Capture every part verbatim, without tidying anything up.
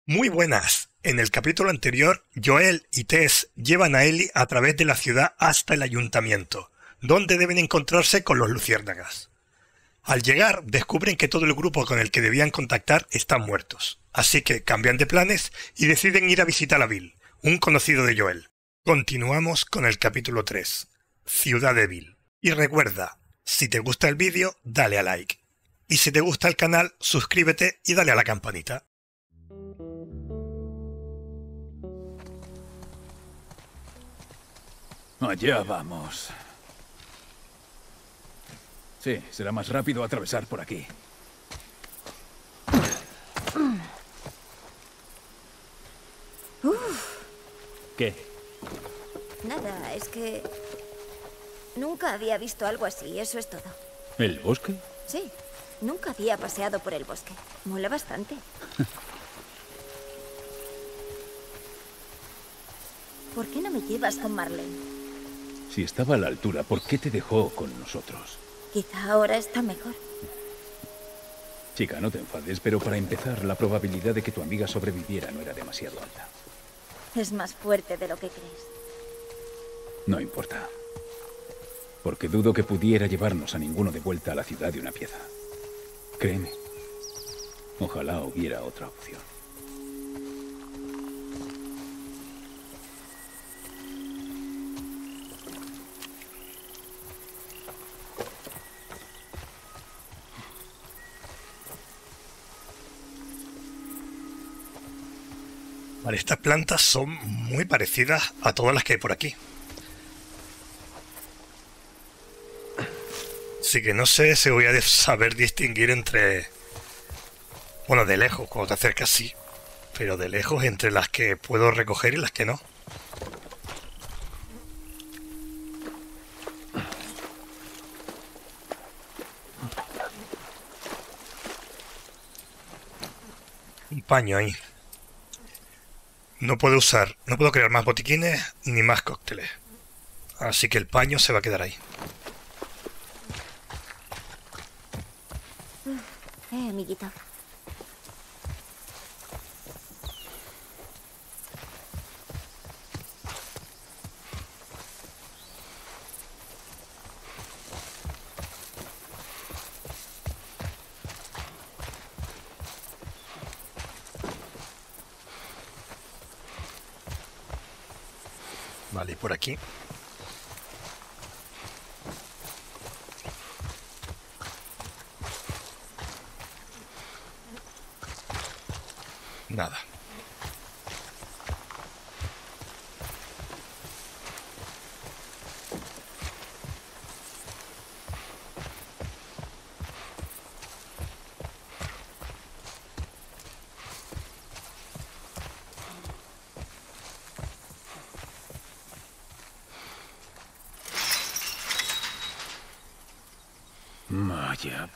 Muy buenas. En el capítulo anterior, Joel y Tess llevan a Ellie a través de la ciudad hasta el ayuntamiento, donde deben encontrarse con los luciérnagas. Al llegar, descubren que todo el grupo con el que debían contactar están muertos, así que cambian de planes y deciden ir a visitar a Bill, un conocido de Joel. Continuamos con el capítulo tres, Ciudad de Bill. Y recuerda, si te gusta el vídeo, dale a like. Y si te gusta el canal, suscríbete y dale a la campanita. Allá vamos. Sí, será más rápido atravesar por aquí. Uf. ¿Qué? Nada, es que... nunca había visto algo así, eso es todo. ¿El bosque? Sí, nunca había paseado por el bosque. Mola bastante. ¿Por qué no me llevas con Marlene? Si estaba a la altura, ¿por qué te dejó con nosotros? Quizá ahora está mejor. Chica, no te enfades, pero para empezar, la probabilidad de que tu amiga sobreviviera no era demasiado alta. Es más fuerte de lo que crees. No importa. Porque dudo que pudiera llevarnos a ninguno de vuelta a la ciudad de una pieza. Créeme. Ojalá hubiera otra opción. Vale, estas plantas son muy parecidas a todas las que hay por aquí. Así que no sé si voy a saber distinguir entre... Bueno, de lejos, cuando te acercas sí. Pero de lejos entre las que puedo recoger y las que no. Un paño ahí. No puedo usar, no puedo crear más botiquines ni más cócteles. Así que el paño se va a quedar ahí. Eh, amiguito. Vale, y por aquí. Nada. Vaya.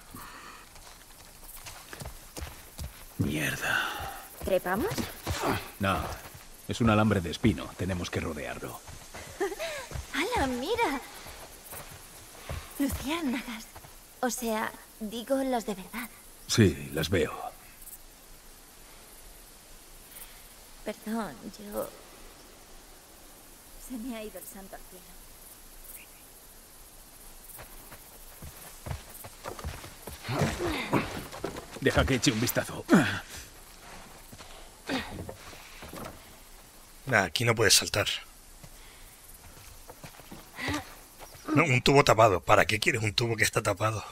Mierda. ¿Trepamos? No, es un alambre de espino. Tenemos que rodearlo. ¡Hala, mira! Luciérnagas. O sea, digo las de verdad. Sí, las veo. Perdón, yo... Se me ha ido el santo al cielo. Deja que eche un vistazo. Nah, aquí no puedes saltar. No, un tubo tapado. ¿Para qué quieres un tubo que está tapado?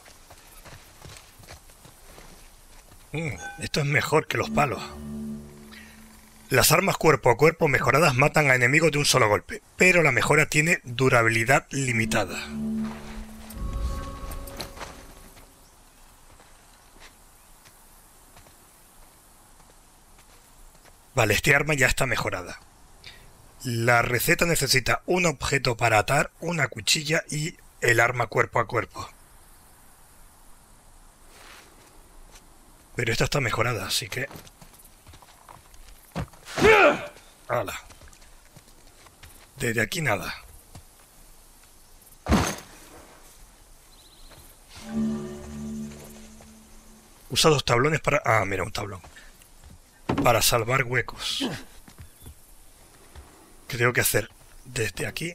Mm, esto es mejor que los palos. Las armas cuerpo a cuerpo mejoradas matan a enemigos de un solo golpe, pero la mejora tiene durabilidad limitada. Vale, este arma ya está mejorada. La receta necesita un objeto para atar, una cuchilla y el arma cuerpo a cuerpo. Pero esta está mejorada, así que... ¡Hala! Desde aquí nada. Usa dos tablones para... Ah, mira, un tablón. para salvar huecos. ¿Qué tengo que hacer? Desde aquí.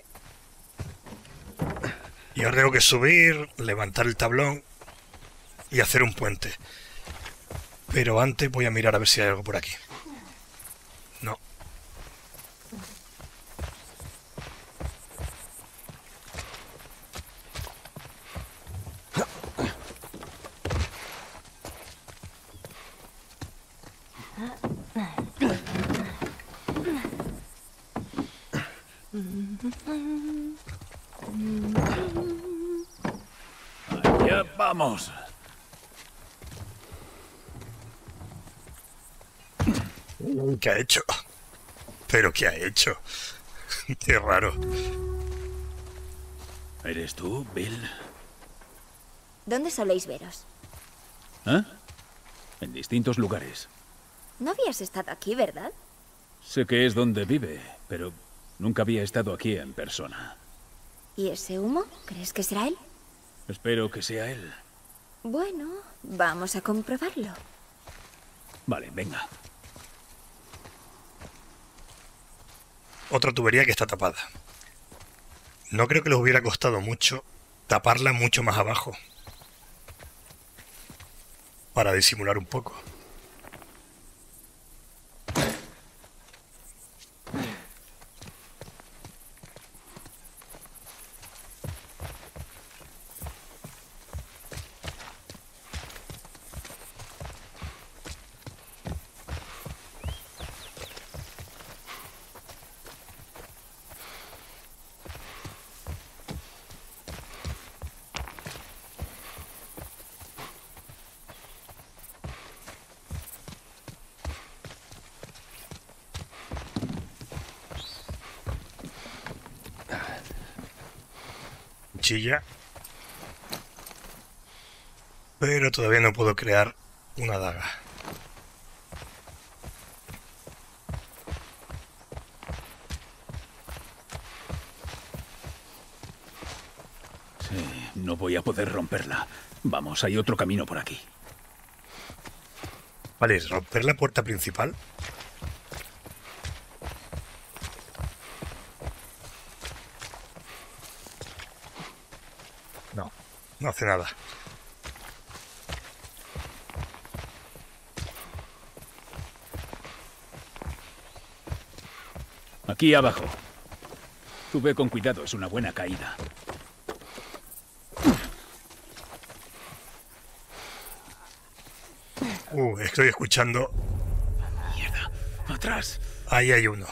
Y ahora tengo que subir, levantar el tablón y hacer un puente. Pero antes voy a mirar a ver si hay algo por aquí. No. Allá vamos. ¿Qué ha hecho? ¿Pero qué ha hecho? Qué raro. ¿Eres tú, Bill? ¿Dónde soléis veros? ¿Eh? En distintos lugares. No habías estado aquí, ¿verdad? Sé que es donde vive, pero nunca había estado aquí en persona. ¿Y ese humo? ¿Crees que será él? Espero que sea él. Bueno, vamos a comprobarlo. Vale, venga. Otra tubería que está tapada. No creo que les hubiera costado mucho taparla mucho más abajo. Para disimular un poco. Cuchilla. Pero todavía no puedo crear una daga. Sí, no voy a poder romperla. Vamos, hay otro camino por aquí. Vale, ¿es romper la puerta principal? No, no hace nada. Aquí abajo. Tú ve con cuidado, es una buena caída. Uh, estoy escuchando. Mierda, atrás. Ahí hay uno.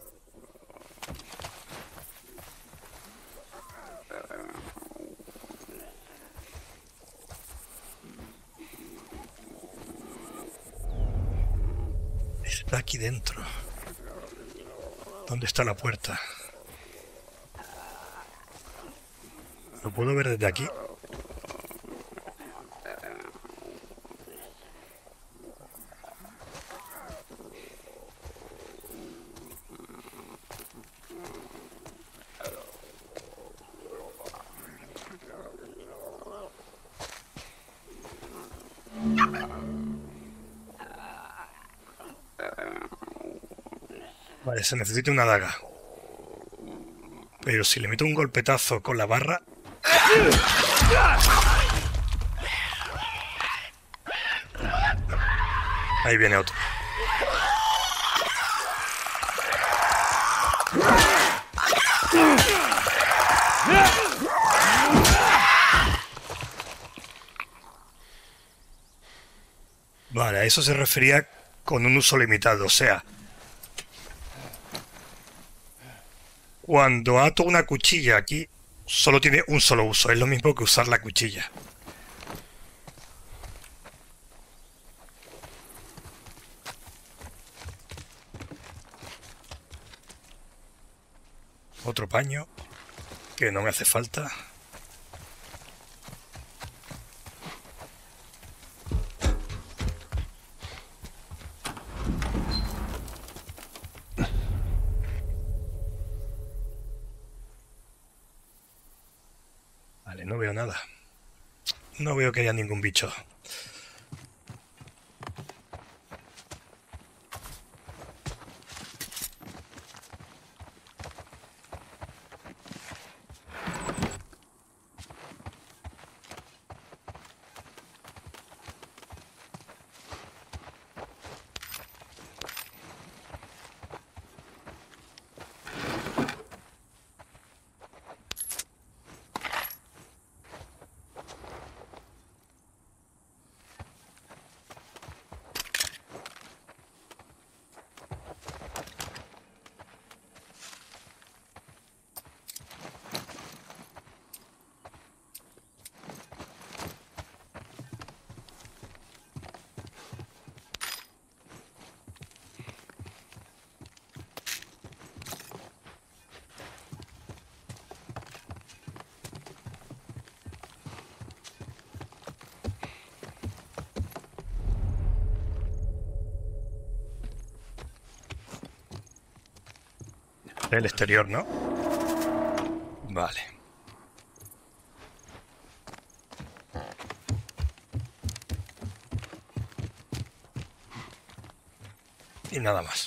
Está aquí dentro. ¿Dónde está la puerta? ¿Lo puedo ver desde aquí? Vale, se necesita una daga. Pero si le meto un golpetazo con la barra... Ahí viene otro. Vale, a eso se refería con un uso limitado, o sea... Cuando ato una cuchilla aquí, solo tiene un solo uso. Es lo mismo que usar la cuchilla. Otro paño, que no me hace falta. Vale, no veo nada. No veo que haya ningún bicho. El exterior, ¿no? Vale. Y nada más.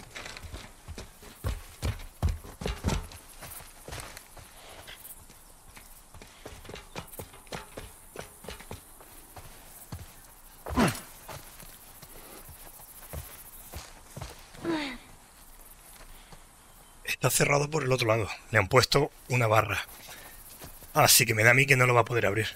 Está cerrado por el otro lado. Le han puesto una barra. Así que me da a mí que no lo va a poder abrir.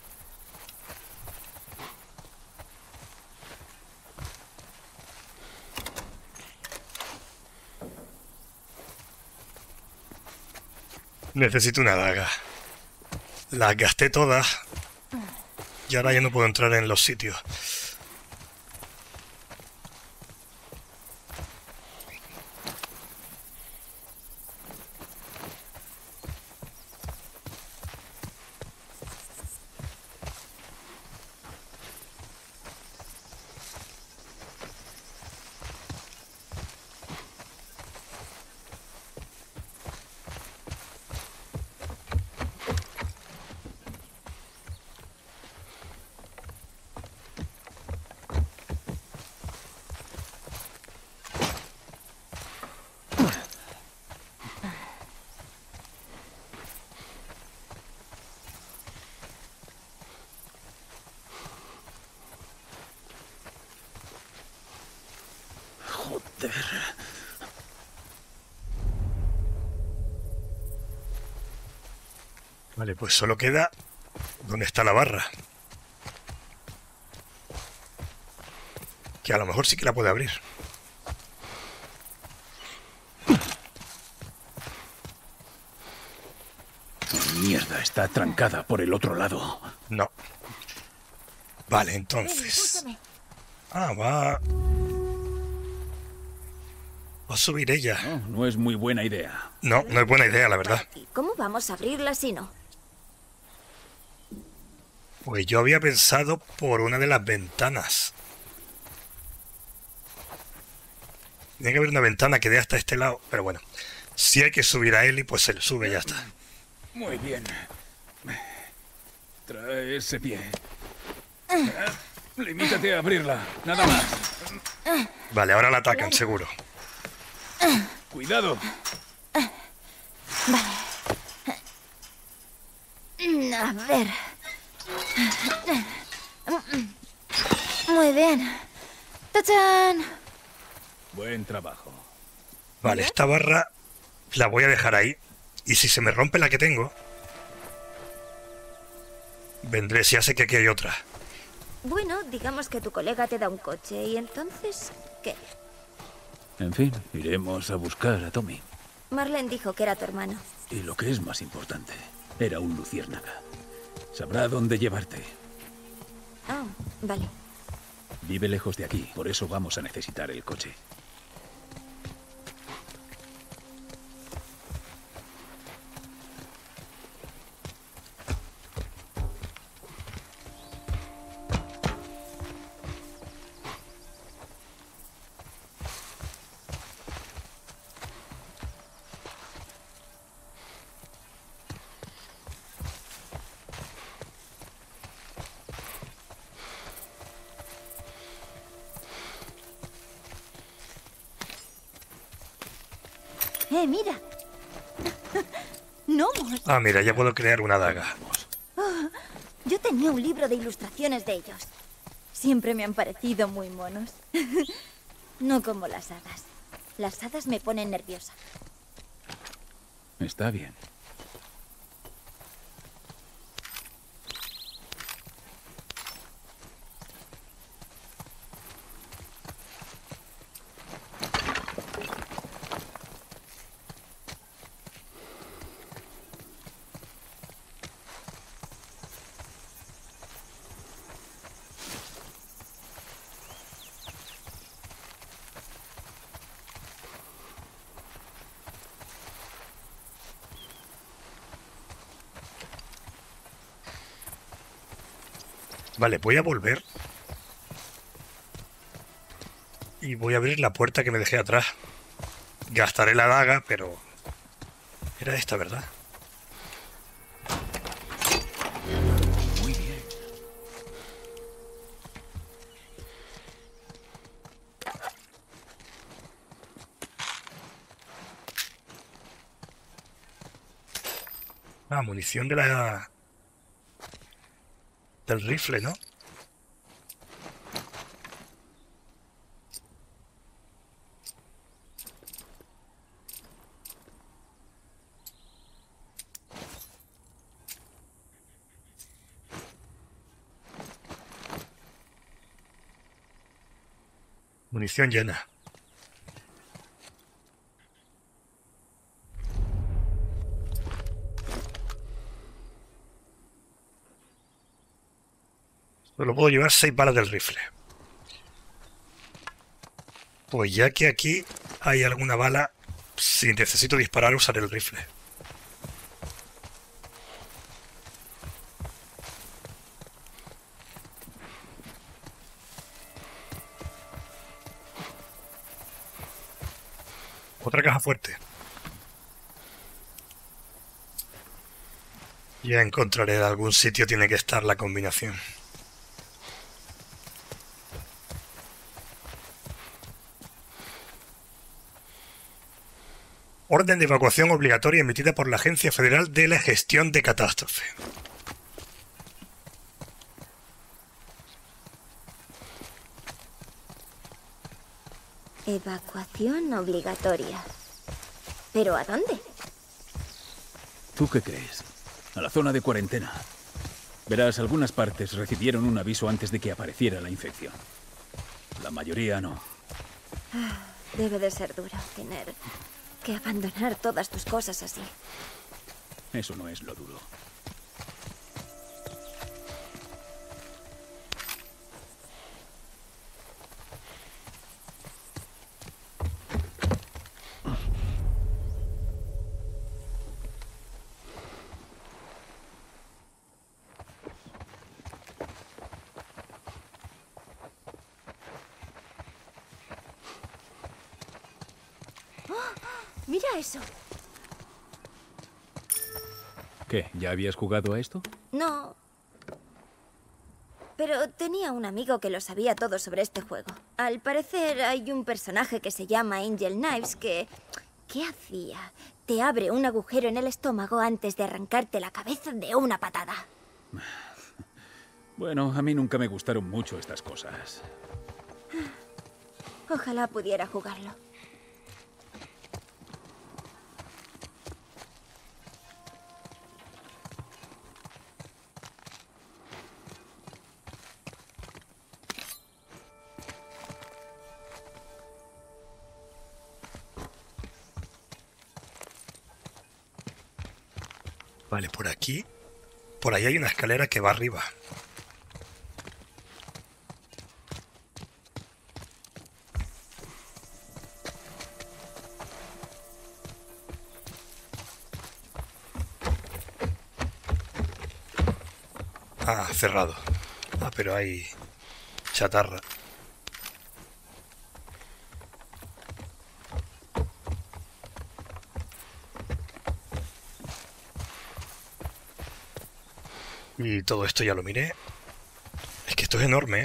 Necesito una daga. Las gasté todas. Y ahora ya no puedo entrar en los sitios. Vale, pues solo queda donde está la barra. Que a lo mejor sí que la puede abrir. Mierda, está trancada por el otro lado. No. Vale, entonces... Ah, va... Va a subir ella. No, no es muy buena idea. No, no es buena idea, la verdad. ¿Cómo vamos a abrirla si no? Pues yo había pensado por una de las ventanas. Tiene que haber una ventana que dé hasta este lado. Pero bueno, si hay que subir a Ellie, pues se le sube y ya está. Muy bien. Trae ese pie. Limítate a abrirla, nada más. Vale, ahora la atacan, seguro. Cuidado. Vale. A ver. Muy bien. ¡Tachán! Buen trabajo. Vale, esta barra la voy a dejar ahí. Y si se me rompe la que tengo, vendré, si ya sé que aquí hay otra. Bueno, digamos que tu colega te da un coche y entonces, ¿qué? En fin, iremos a buscar a Tommy. Marlene dijo que era tu hermano. Y lo que es más importante, era un luciérnaga. Sabrá dónde llevarte. Ah, vale. Vive lejos de aquí, por eso vamos a necesitar el coche. ¡Eh, mira! ¡Gnomos! Ah, mira, ya puedo crear una daga. Oh, yo tenía un libro de ilustraciones de ellos. Siempre me han parecido muy monos. No como las hadas. Las hadas me ponen nerviosa. Está bien. Vale, voy a volver. Y voy a abrir la puerta que me dejé atrás. Gastaré la daga, pero Era esta, ¿verdad? Muy bien. Ah, munición de la... del rifle, ¿no? Munición llena. Solo puedo llevar seis balas del rifle. Pues ya que aquí hay alguna bala, si necesito disparar usaré el rifle. Otra caja fuerte. Ya encontraré en algún sitio, tiene que estar la combinación. Orden de evacuación obligatoria emitida por la Agencia Federal de la Gestión de Catástrofe. Evacuación obligatoria. ¿Pero a dónde? ¿Tú qué crees? A la zona de cuarentena. Verás, algunas partes recibieron un aviso antes de que apareciera la infección. La mayoría no. Ah, debe de ser duro tener que abandonar todas tus cosas así. Eso no es lo duro. Mira eso. ¿Qué? ¿Ya habías jugado a esto? No. Pero tenía un amigo que lo sabía todo sobre este juego. Al parecer hay un personaje que se llama Angel Knives que... ¿Qué hacía? Te abre un agujero en el estómago antes de arrancarte la cabeza de una patada. Bueno, a mí nunca me gustaron mucho estas cosas. Ojalá pudiera jugarlo. Vale, por aquí. Por ahí hay una escalera que va arriba. Ah, cerrado. Ah, pero hay chatarra. Y todo esto ya lo miré. Es que esto es enorme, ¿eh?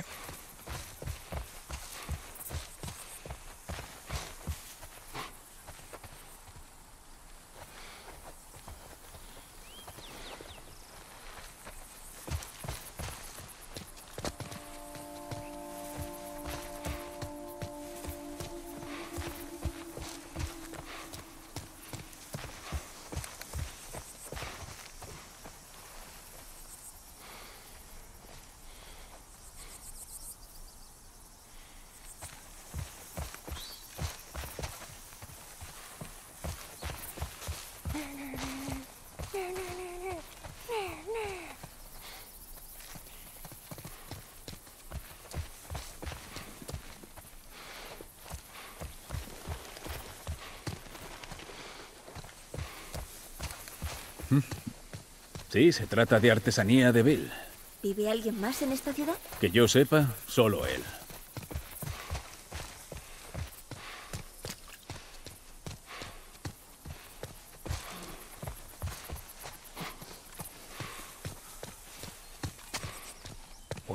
Sí, se trata de artesanía de Bill. ¿Vive alguien más en esta ciudad? Que yo sepa, solo él.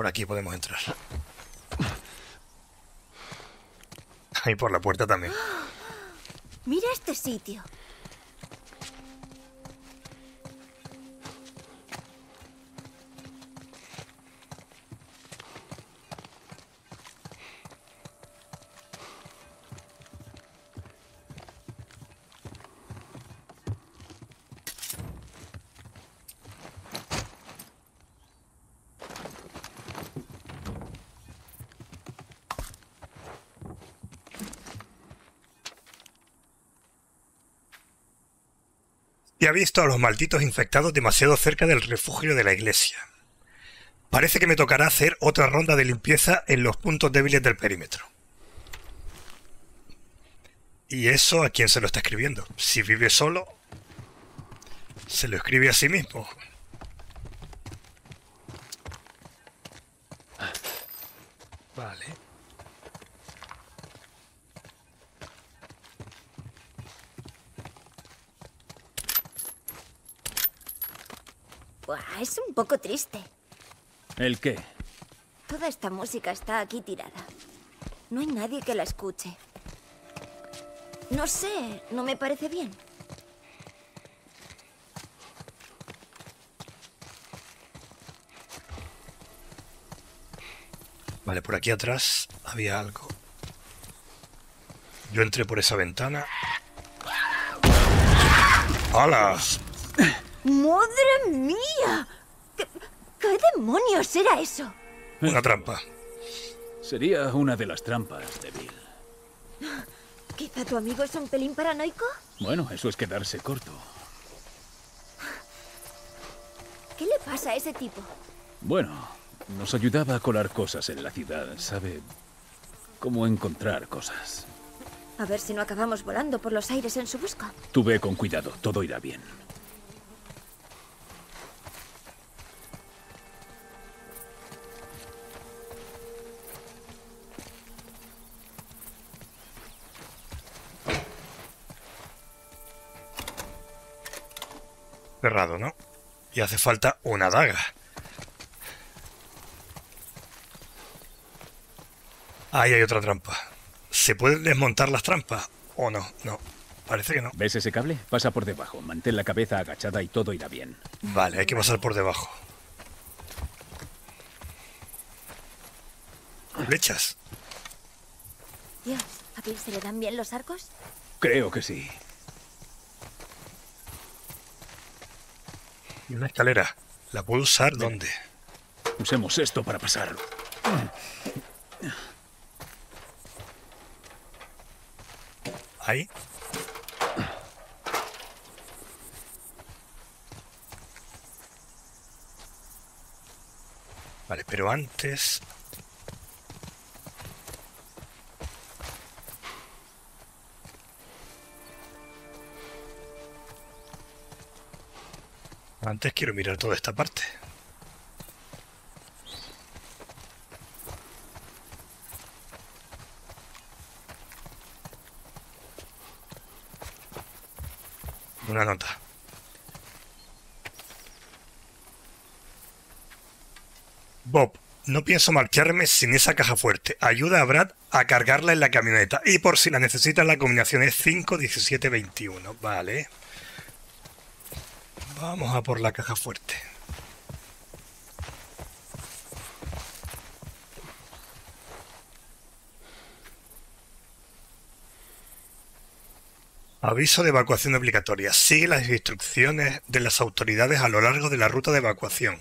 Por aquí podemos entrar. Y por la puerta también. Mira este sitio. Y ha visto a los malditos infectados demasiado cerca del refugio de la iglesia. Parece que me tocará hacer otra ronda de limpieza en los puntos débiles del perímetro. ¿Y eso a quién se lo está escribiendo? Si vive solo, se lo escribe a sí mismo. Vale. Buah, es un poco triste. ¿El qué? Toda esta música está aquí tirada. No hay nadie que la escuche. No sé, no me parece bien. Vale, por aquí atrás había algo. Yo entré por esa ventana. ¡Hala! ¡Madre mía! ¿Qué, qué demonios era eso? Una trampa. Sería una de las trampas de Bill. ¿Quizá tu amigo es un pelín paranoico? Bueno, eso es quedarse corto. ¿Qué le pasa a ese tipo? Bueno, nos ayudaba a colar cosas en la ciudad, ¿sabe? Cómo encontrar cosas. A ver si no acabamos volando por los aires en su busca. Tú ve con cuidado, todo irá bien. Cerrado, ¿no? Y hace falta una daga. Ahí hay otra trampa. ¿Se pueden desmontar las trampas? ¿O no? No, parece que no. ¿Ves ese cable? Pasa por debajo, mantén la cabeza agachada y todo irá bien. Vale, hay que pasar por debajo. ¿Flechas? Dios, ¿a Bill se le dan bien los arcos? Creo que sí. Y una escalera. ¿La puedo usar dónde? Usemos esto para pasar. Ahí. Vale, pero antes... Antes quiero mirar toda esta parte. Una nota. Bob, no pienso marcharme sin esa caja fuerte. Ayuda a Brad a cargarla en la camioneta. Y por si la necesitas, la combinación es cinco, diecisiete, veintiuno. Vale. Vamos a por la caja fuerte. Aviso de evacuación obligatoria. Sigue las instrucciones de las autoridades a lo largo de la ruta de evacuación.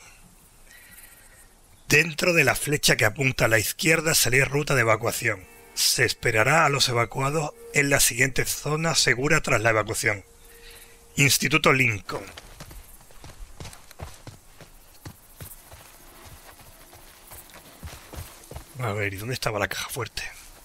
Dentro de la flecha que apunta a la izquierda salía ruta de evacuación. Se esperará a los evacuados en la siguiente zona segura tras la evacuación. Instituto Lincoln. A ver, ¿y dónde estaba la caja fuerte?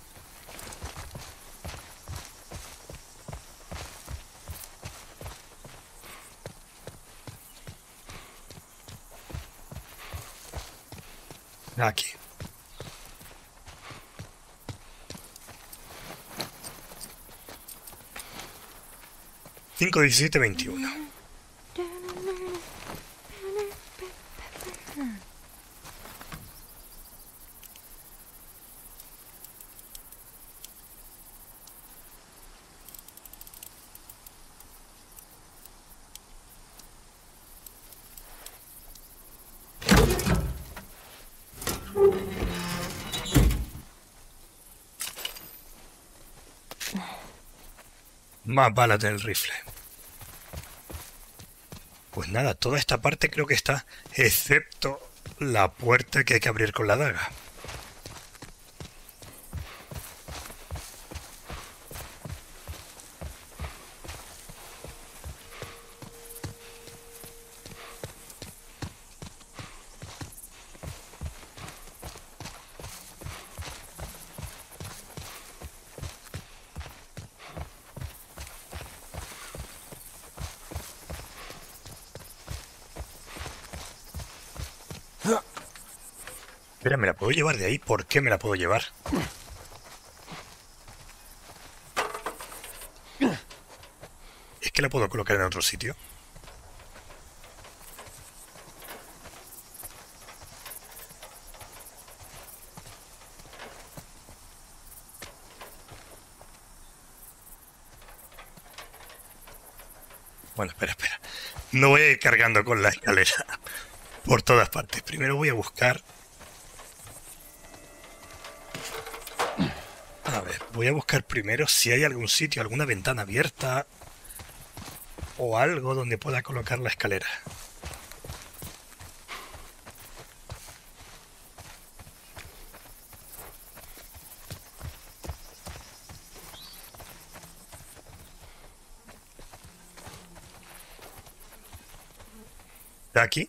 Aquí. cinco, diecisiete, veintiuno. Más balas del rifle. Pues nada, toda esta parte creo que está, excepto la puerta que hay que abrir con la daga. Espera, ¿me la puedo llevar de ahí? ¿Por qué me la puedo llevar? ¿Es que la puedo colocar en otro sitio? Bueno, espera, espera. No voy a ir cargando con la escalera por todas partes. Primero voy a buscar... A ver, voy a buscar primero si hay algún sitio, alguna ventana abierta o algo donde pueda colocar la escalera. ¿Está aquí?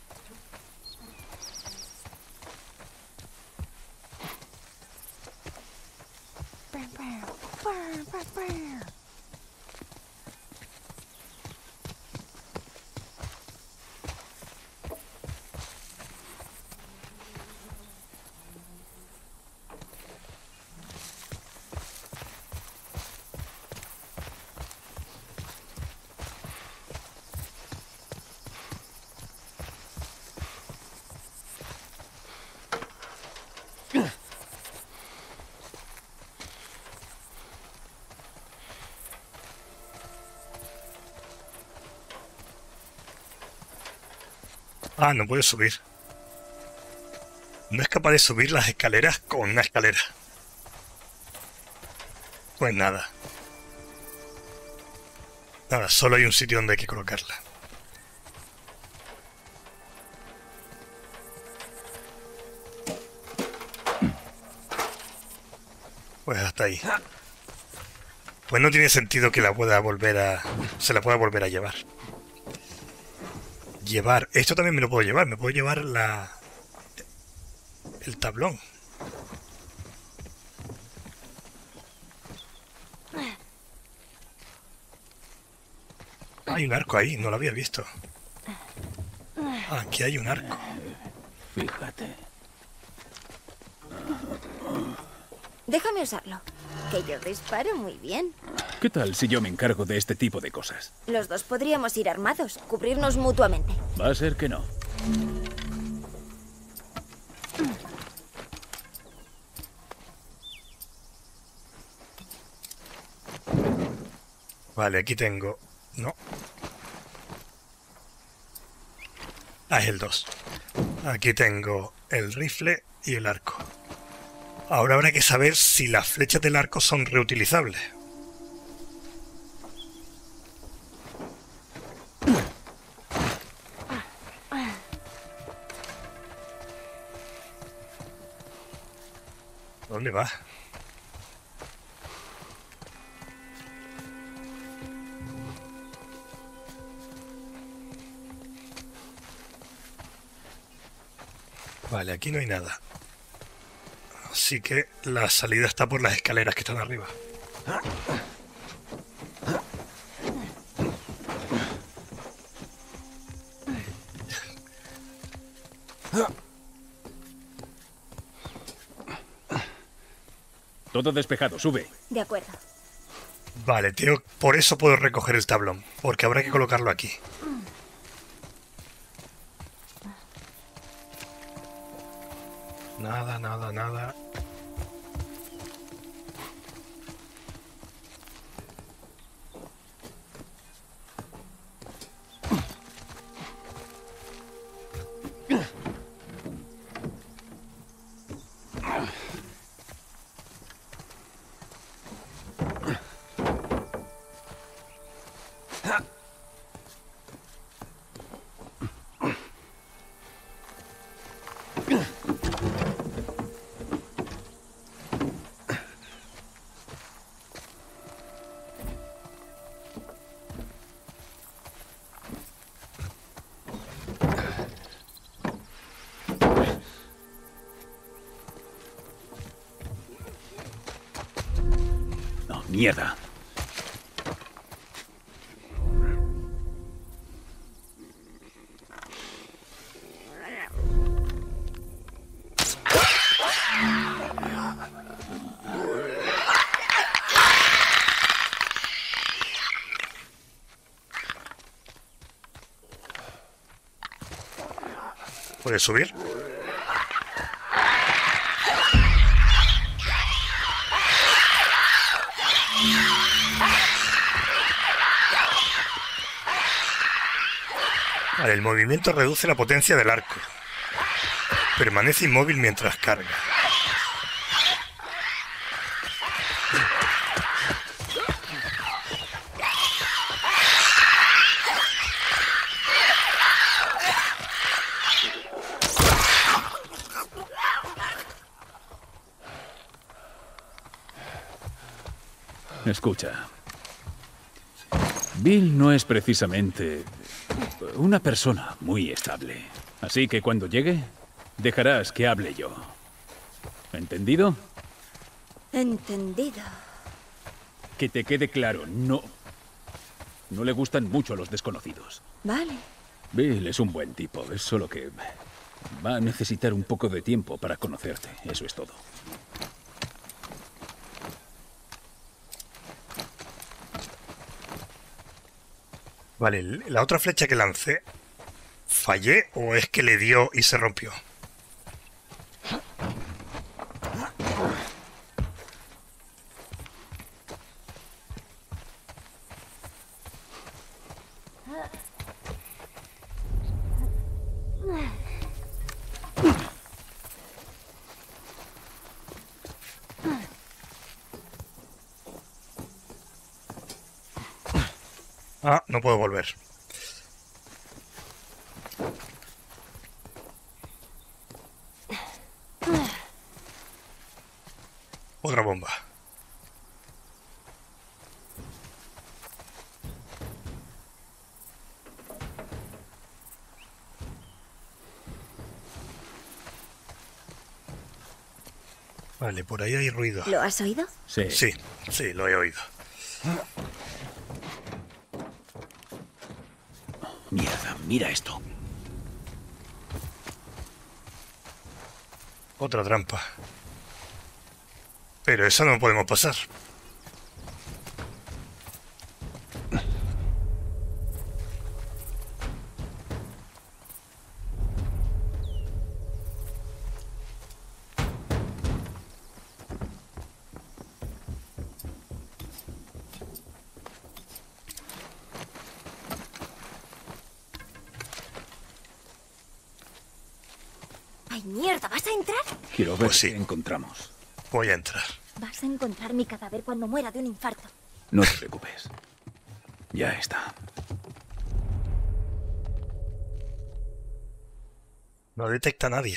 Ah, no puedo subir. No es capaz de subir las escaleras con una escalera. Pues nada. Nada, solo hay un sitio donde hay que colocarla. Pues hasta ahí. Pues no tiene sentido que la pueda volver a... se la pueda volver a llevar. Llevar... Esto también me lo puedo llevar. Me puedo llevar la... el tablón. Hay un arco ahí. No lo había visto. Ah, aquí hay un arco. Fíjate. Déjame usarlo, que yo disparo muy bien. ¿Qué tal si yo me encargo de este tipo de cosas? Los dos podríamos ir armados, cubrirnos mutuamente. Va a ser que no. Vale, aquí tengo... No. Ah, es el dos. Aquí tengo el rifle y el arco. Ahora habrá que saber si las flechas del arco son reutilizables. ¿Dónde va? Vale, aquí no hay nada. Así que la salida está por las escaleras que están arriba. Todo despejado, sube. De acuerdo. Vale, tío, por eso puedo recoger el tablón, porque habrá que colocarlo aquí. Nada, nada, nada. mierda. ¿Puedes subir? Vale, el movimiento reduce la potencia del arco. Permanece inmóvil mientras carga. Escucha. Bill no es precisamente una persona muy estable. Así que cuando llegue, dejarás que hable yo. ¿Entendido? Entendido. Que te quede claro, no... No le gustan mucho los desconocidos. Vale. Bill es un buen tipo, es solo que va a necesitar un poco de tiempo para conocerte. Eso es todo. Vale, ¿la otra flecha que lancé fallé o es que le dio y se rompió? Ah, no puedo volver. Otra bomba. Vale, por ahí hay ruido. ¿Lo has oído? Sí. Sí, sí, lo he oído. Mierda, mira esto. Otra trampa. Pero esa no podemos pasar. ¡Ay, mierda! ¿Vas a entrar? Quiero ver Pues sí. qué encontramos. Voy a entrar. Vas a encontrar mi cadáver cuando muera de un infarto. No te preocupes. Ya está. No detecta a nadie.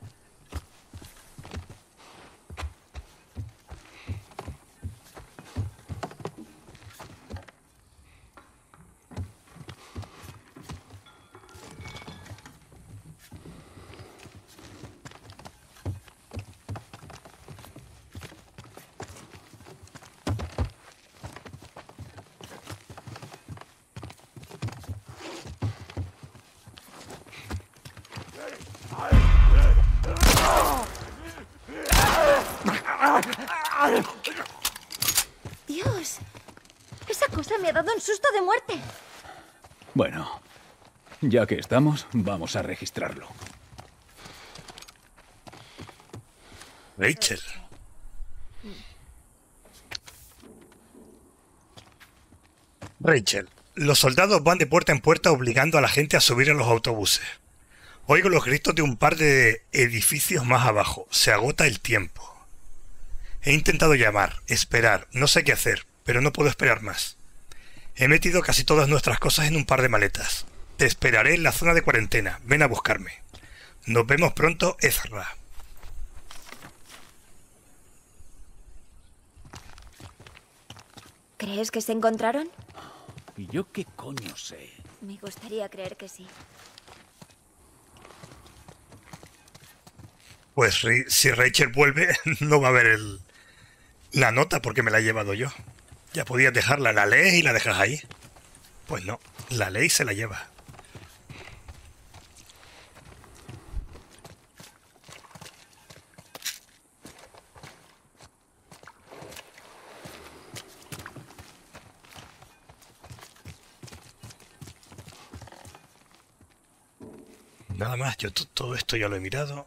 ¡Dios! Esa cosa me ha dado un susto de muerte. Bueno, ya que estamos, vamos a registrarlo. Rachel. Rachel. Los soldados van de puerta en puerta obligando a la gente a subir a los autobuses. Oigo los gritos de un par de edificios más abajo. Se agota el tiempo. He intentado llamar, esperar, no sé qué hacer, pero no puedo esperar más. He metido casi todas nuestras cosas en un par de maletas. Te esperaré en la zona de cuarentena. Ven a buscarme. Nos vemos pronto, Ezra. ¿Crees que se encontraron? ¿Y yo qué coño sé? Me gustaría creer que sí. Pues si Rachel vuelve, no va a ver el, la nota porque me la he llevado yo. Ya podías dejarla, la lees y la dejas ahí. Pues no, la ley se la lleva. Nada más, yo todo esto ya lo he mirado.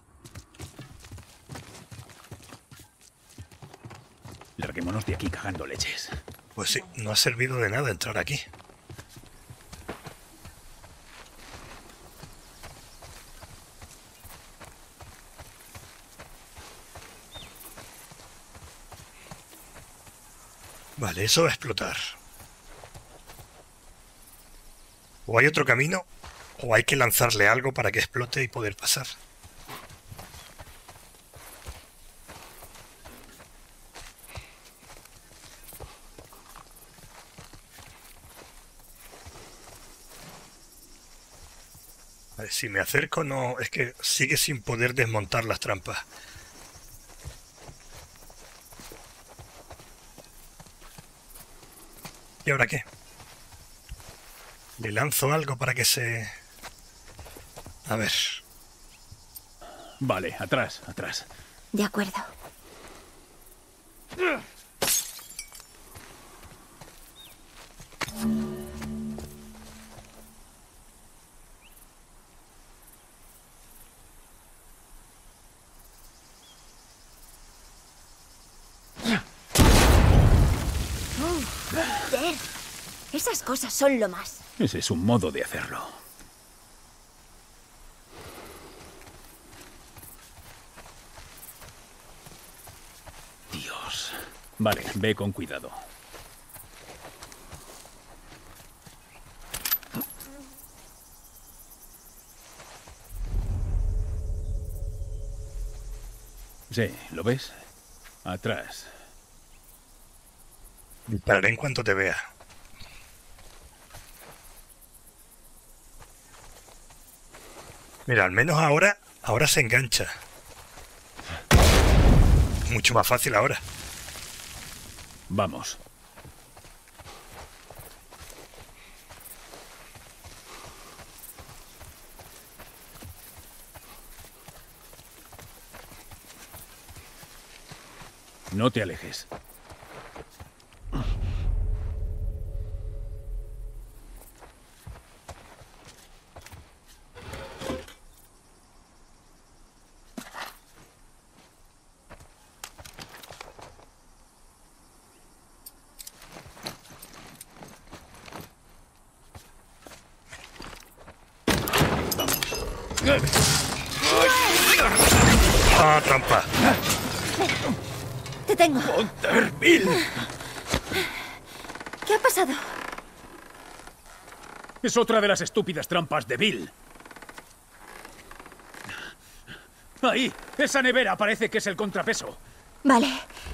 Larguémonos de aquí cagando leches. Pues sí, no ha servido de nada entrar aquí. Vale, eso va a explotar. O hay otro camino, o hay que lanzarle algo para que explote y poder pasar. A ver, si me acerco, no... Es que sigue sin poder desmontar las trampas. ¿Y ahora qué? Le lanzo algo para que se... A ver. Vale, atrás, atrás. De acuerdo. Joder. Esas cosas son lo más. Ese es un modo de hacerlo. Dios. Vale, ve con cuidado. Sí, ¿lo ves? Atrás. Dispararé en cuanto te vea. Mira, al menos ahora, ahora se engancha. Mucho más fácil ahora. Vamos. No te alejes. ¡Ah, trampa! Te tengo. ¡Hunter Bill! ¿Qué ha pasado? Es otra de las estúpidas trampas de Bill. Ahí, esa nevera parece que es el contrapeso. Vale.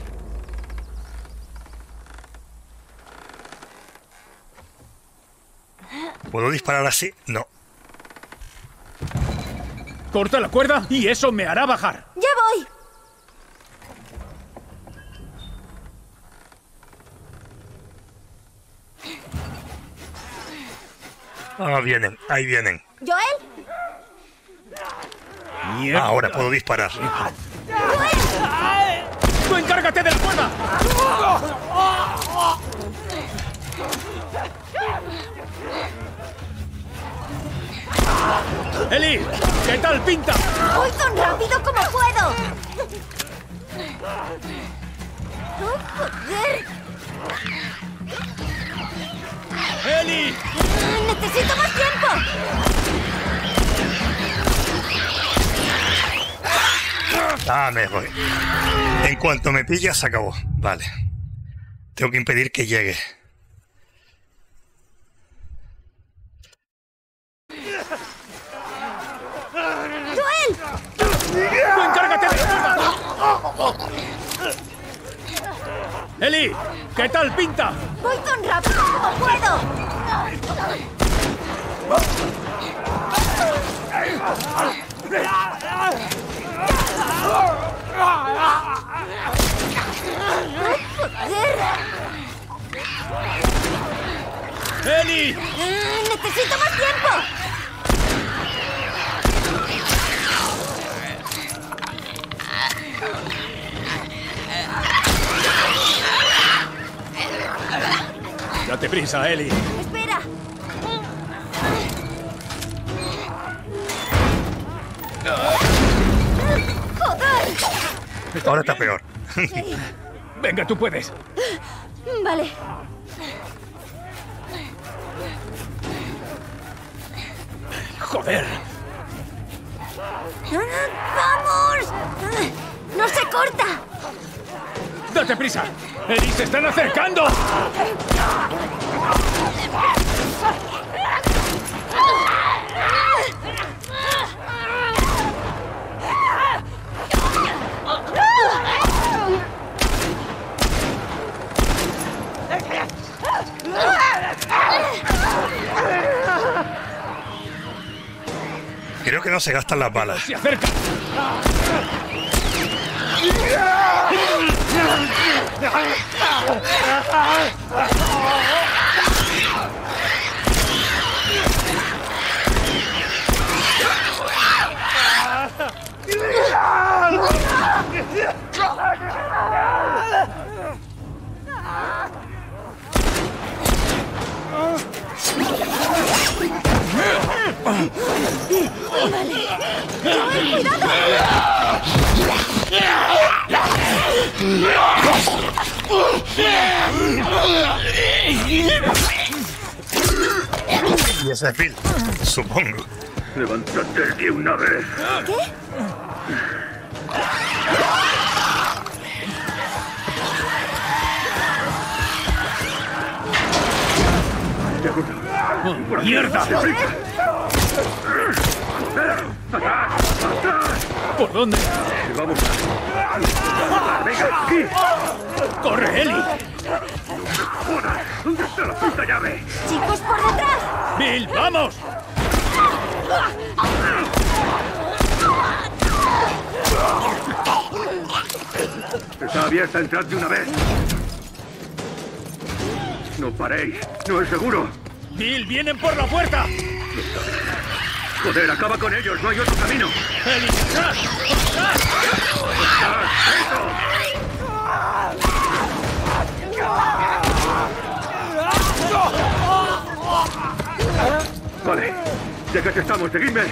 ¿Puedo disparar así? No. Corta la cuerda y eso me hará bajar. ¡Ya voy! Ah, vienen, ahí vienen. ¿Joel? Mierda. Ahora puedo disparar. ¡Tú encárgate de la cuerda! ¡Eli! ¿Qué tal pinta? ¡Voy tan rápido como puedo! ¡Oh, joder! ¡Eli! ¡Necesito más tiempo! Ah, me voy. En cuanto me pillas, se acabó. Vale. Tengo que impedir que llegue. ¡Joel! ¡Tú encárgate de la cuerda! ¡Eli! ¿Qué tal pinta? ¡Voy tan rápido como puedo! ¡Joder! ¡Ellie! ¡Ah, ¡necesito más tiempo! Date prisa, Ellie. ¡Espera! ¡Joder! Ahora está peor. Venga, tú puedes. Vale. ¡Joder! ¡Vamos! ¡No se corta! ¡Date prisa! ¡Ellie, se están acercando! Creo que no se gastan las balas. ¡Se acerca! Y ese es Bill, supongo. ¡Levántate de una vez! ¿Qué? ¡Oh, ¡mierda! ¿Por dónde? ¡Vamos! ¡Venga, aquí! ¡Corre, Ellie! ¡Joder! ¿Dónde está la puta llave? ¡Chicos, por detrás! ¡Bill, vamos! Está abierta, entrad de una vez. No paréis, no es seguro. ¡Bill, vienen por la puerta! Joder, acaba con ellos, no hay otro camino. ¡Ellie, atrás! ¡Atrás! Vale, ya que estamos, seguidme.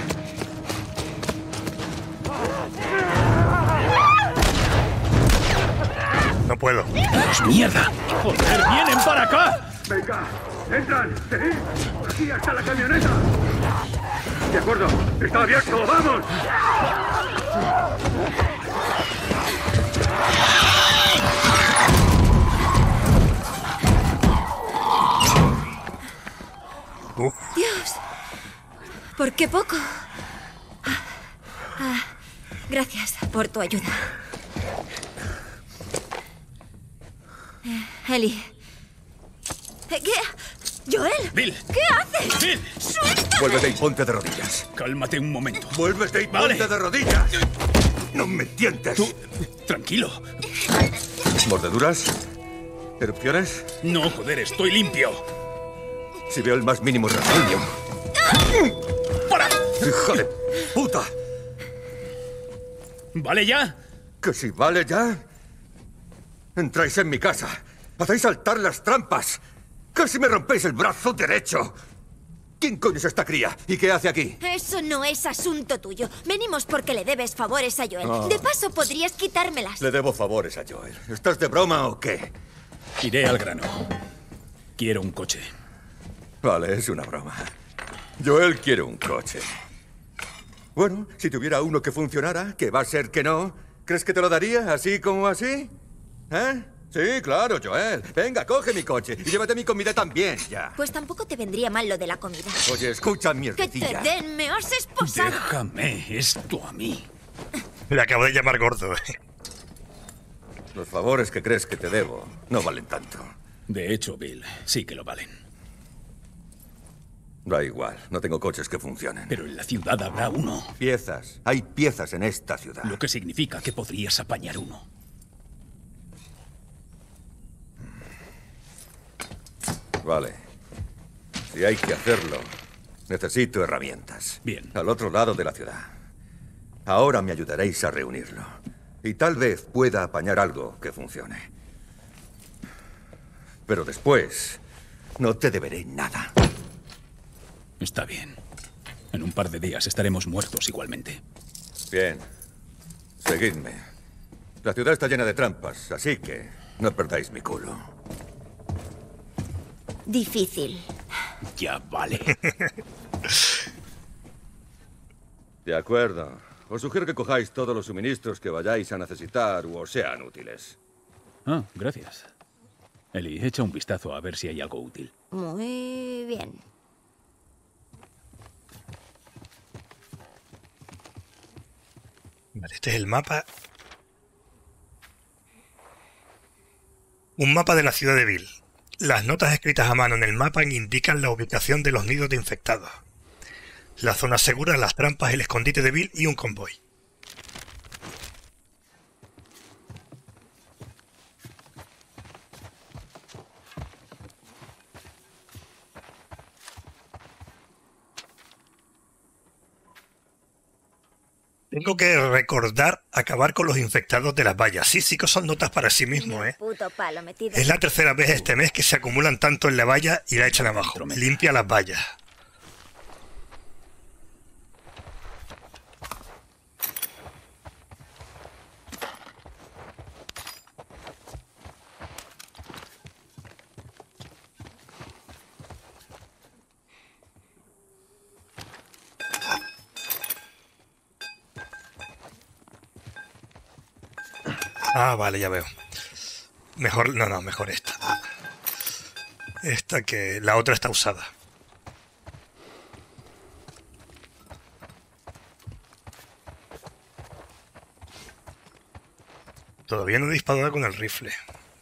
No puedo. ¡Pues mierda! ¡Joder, vienen para acá! Venga, entran, seguid. Aquí hasta la camioneta. De acuerdo, está abierto, vamos. Uf, Dios, ¿por qué poco? Ah, gracias por tu ayuda. Eh, Ellie. Eh, ¿Qué? ¿Joel? ¡Bill! ¿Qué haces? ¡Bill! ¡Suelta! Vuélvete y ponte de rodillas. Cálmate un momento. Vuélvete y Vale. ponte de rodillas. No me tientes. Tú, tranquilo. ¿Mordeduras? ¿Erupciones? No, joder, estoy limpio. Si veo el más mínimo rasguño. ¡Para! ¡Hija de puta! ¿Vale ya? ¿Que si vale ya? Entráis en mi casa. Hacéis saltar las trampas. Casi me rompéis el brazo derecho. ¿Quién coño es esta cría? ¿Y qué hace aquí? Eso no es asunto tuyo. Venimos porque le debes favores a Joel. De paso, podrías quitármelas. Le debo favores a Joel. ¿Estás de broma o qué? Iré al grano. Quiero un coche. Vale, es una broma. Joel quiere un coche. Bueno, si tuviera uno que funcionara, que va a ser que no, ¿crees que te lo daría así como así? ¿Eh? Sí, claro, Joel. Venga, coge mi coche y llévate mi comida también, ya. Pues tampoco te vendría mal lo de la comida. Oye, escucha, ¡Que te mierdecilla. den! ¡Me has esposado! Déjame esto a mí. le acabo de llamar gordo. eh. Los favores que crees que te debo no valen tanto. De hecho, Bill, sí que lo valen. Da igual, no tengo coches que funcionen. Pero en la ciudad habrá uno. Piezas. Hay piezas en esta ciudad. Lo que significa que podrías apañar uno. vale. Si hay que hacerlo, necesito herramientas. Bien. Al otro lado de la ciudad. Ahora me ayudaréis a reunirlo. Y tal vez pueda apañar algo que funcione. Pero después, no te deberé nada. Está bien. En un par de días estaremos muertos igualmente. Bien. Seguidme. La ciudad está llena de trampas, así que no perdáis mi culo. Difícil. Ya vale. De acuerdo. Os sugiero que cojáis todos los suministros que vayáis a necesitar o os sean útiles. Ah, gracias. Ellie, echa un vistazo a ver si hay algo útil. Muy bien. Vale, este es el mapa. Un mapa de la ciudad de Bill. Las notas escritas a mano en el mapa indican la ubicación de los nidos de infectados. La zona segura, las trampas, el escondite de Bill y un convoy. Tengo que recordar acabar con los infectados de las vallas. Sí, sí que son notas para sí mismo, ¿eh? Puto palo metido. Es la tercera vez este mes que se acumulan tanto en la valla y la echan abajo. Limpia las vallas. Ah, vale, ya veo. Mejor, no, no, mejor esta. Esta que la otra está usada. Todavía no he disparado con el rifle.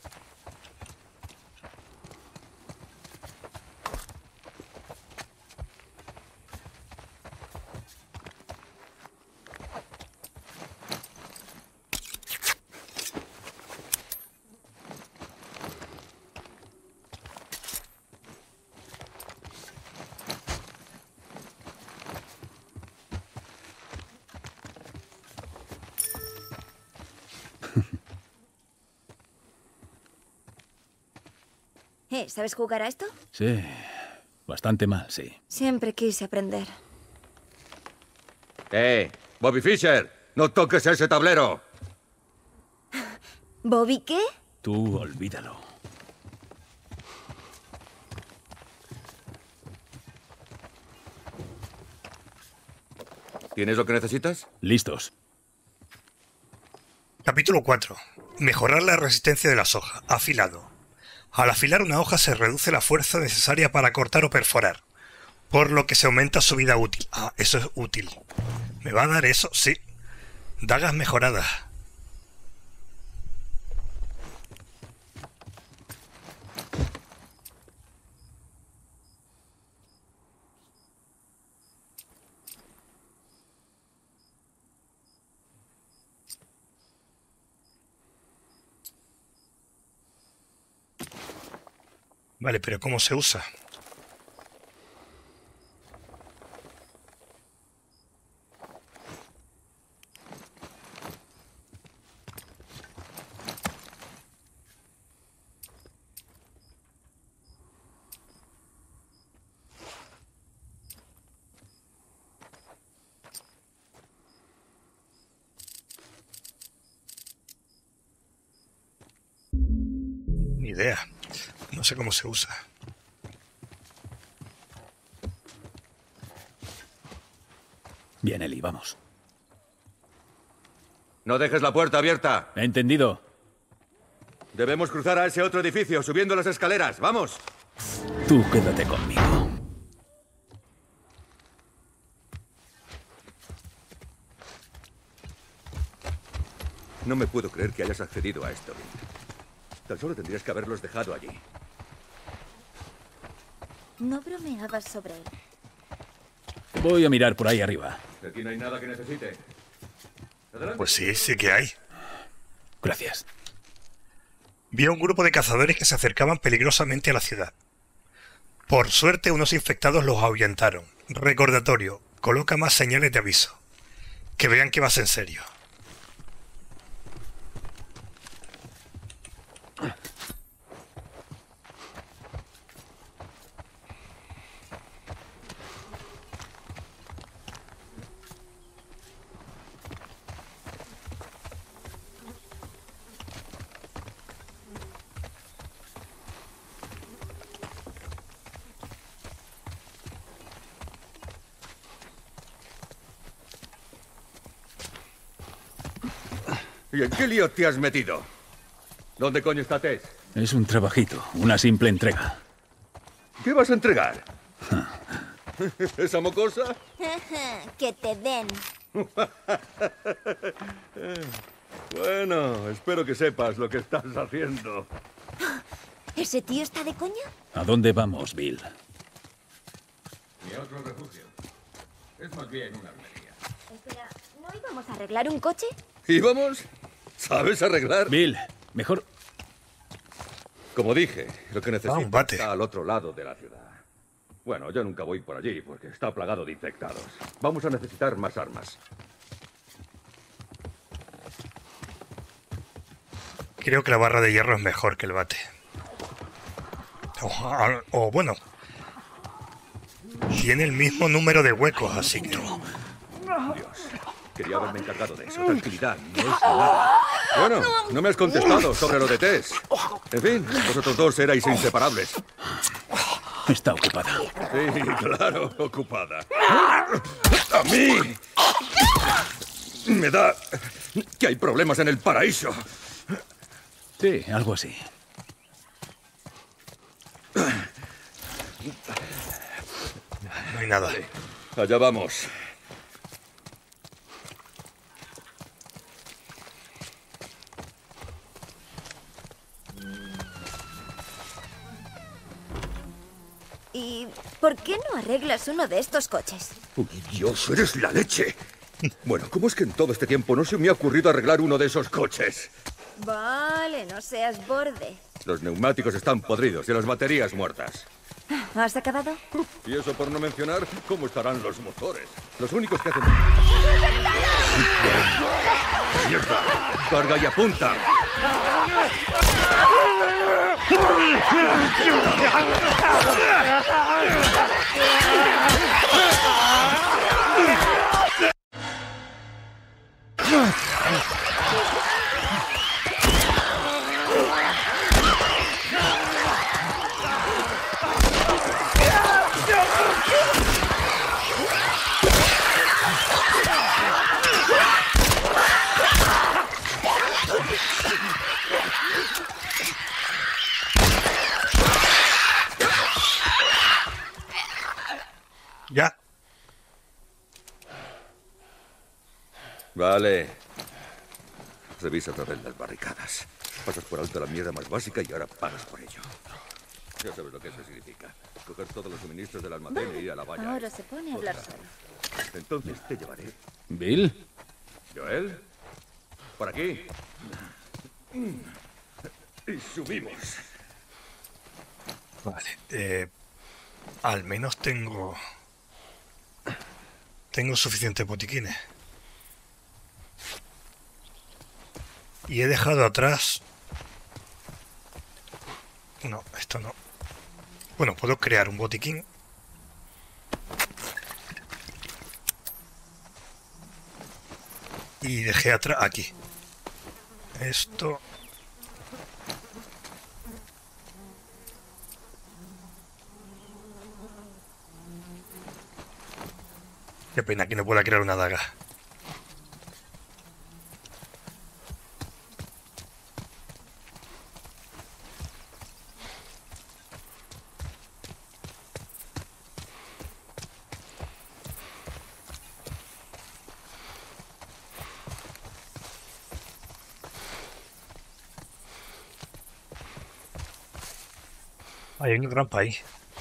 Eh, ¿sabes jugar a esto? Sí, bastante mal, sí. Siempre quise aprender. ¡Eh! ¡Bobby Fischer! ¡No toques ese tablero! ¿Bobby qué? Tú olvídalo. ¿Tienes lo que necesitas? Listos. Capítulo cuatro. Mejorar la resistencia de las hojas. Afilado. Al afilar una hoja se reduce la fuerza necesaria para cortar o perforar, por lo que se aumenta su vida útil. Ah, eso es útil. ¿Me va a dar eso? Sí. Dagas mejoradas. Vale, pero ¿cómo se usa? Ni idea. No sé cómo se usa. Bien, Ellie, vamos. No dejes la puerta abierta. Entendido. Debemos cruzar a ese otro edificio, subiendo las escaleras. ¡Vamos! Tú quédate conmigo. No me puedo creer que hayas accedido a esto. Tan solo tendrías que haberlos dejado allí. No bromeabas sobre él. Voy a mirar por ahí arriba. Aquí no hay nada que necesite. Adelante. Pues sí, sí que hay. Gracias. Vi a un grupo de cazadores que se acercaban peligrosamente a la ciudad. Por suerte, unos infectados los ahuyentaron. Recordatorio, coloca más señales de aviso. Que vean que vas en serio. ¿Y en qué lío te has metido? ¿Dónde coño está Tess? Es un trabajito, una simple entrega. ¿Qué vas a entregar? ¿Esa mocosa? Que te den. Bueno, espero que sepas lo que estás haciendo. ¿Ese tío está de coña? ¿A dónde vamos, Bill? Mi otro refugio. Es más bien una armería. Espera, ¿no íbamos a arreglar un coche? ¿Íbamos? ¿Sabes arreglar? Bill, mejor... Como dije, lo que necesito Ah, un bate. está al otro lado de la ciudad. Bueno, yo nunca voy por allí porque está plagado de infectados. Vamos a necesitar más armas. Creo que la barra de hierro es mejor que el bate. O, o bueno, tiene el mismo número de huecos, así que... Dios, quería haberme encargado de eso. Tranquilidad, no es nada. Bueno, no me has contestado sobre lo de Tess. En fin, vosotros dos erais inseparables. Está ocupada. Sí, claro, ocupada. ¡A mí! Me da que hay problemas en el paraíso. Sí, algo así. No hay nada. Allá vamos. ¿Y por qué no arreglas uno de estos coches? ¡Uy, Dios, eres la leche! Bueno, ¿cómo es que en todo este tiempo no se me ha ocurrido arreglar uno de esos coches? Vale, no seas borde. Los neumáticos están podridos y las baterías muertas. ¿Has acabado? Y eso por no mencionar cómo estarán los motores. Los únicos que hacen... ¡Mierda! ¡Carga y apunta! Ya. Vale. Revisa a través de las barricadas. Pasas por alto la mierda más básica y ahora pagas por ello. Ya sabes lo que eso significa. Coger todos los suministros del almacén e ir a la valla. Ahora se pone a hablar solo. Entonces te llevaré. ¿Bill? ¿Joel? Por aquí. Y subimos. Vale. Eh, al menos tengo... Tengo suficientes botiquines. Y he dejado atrás... No, esto no. Bueno, puedo crear un botiquín. Y dejé atrás... Aquí. Esto... Qué pena que no pueda crear una daga. Hay una trampa ahí.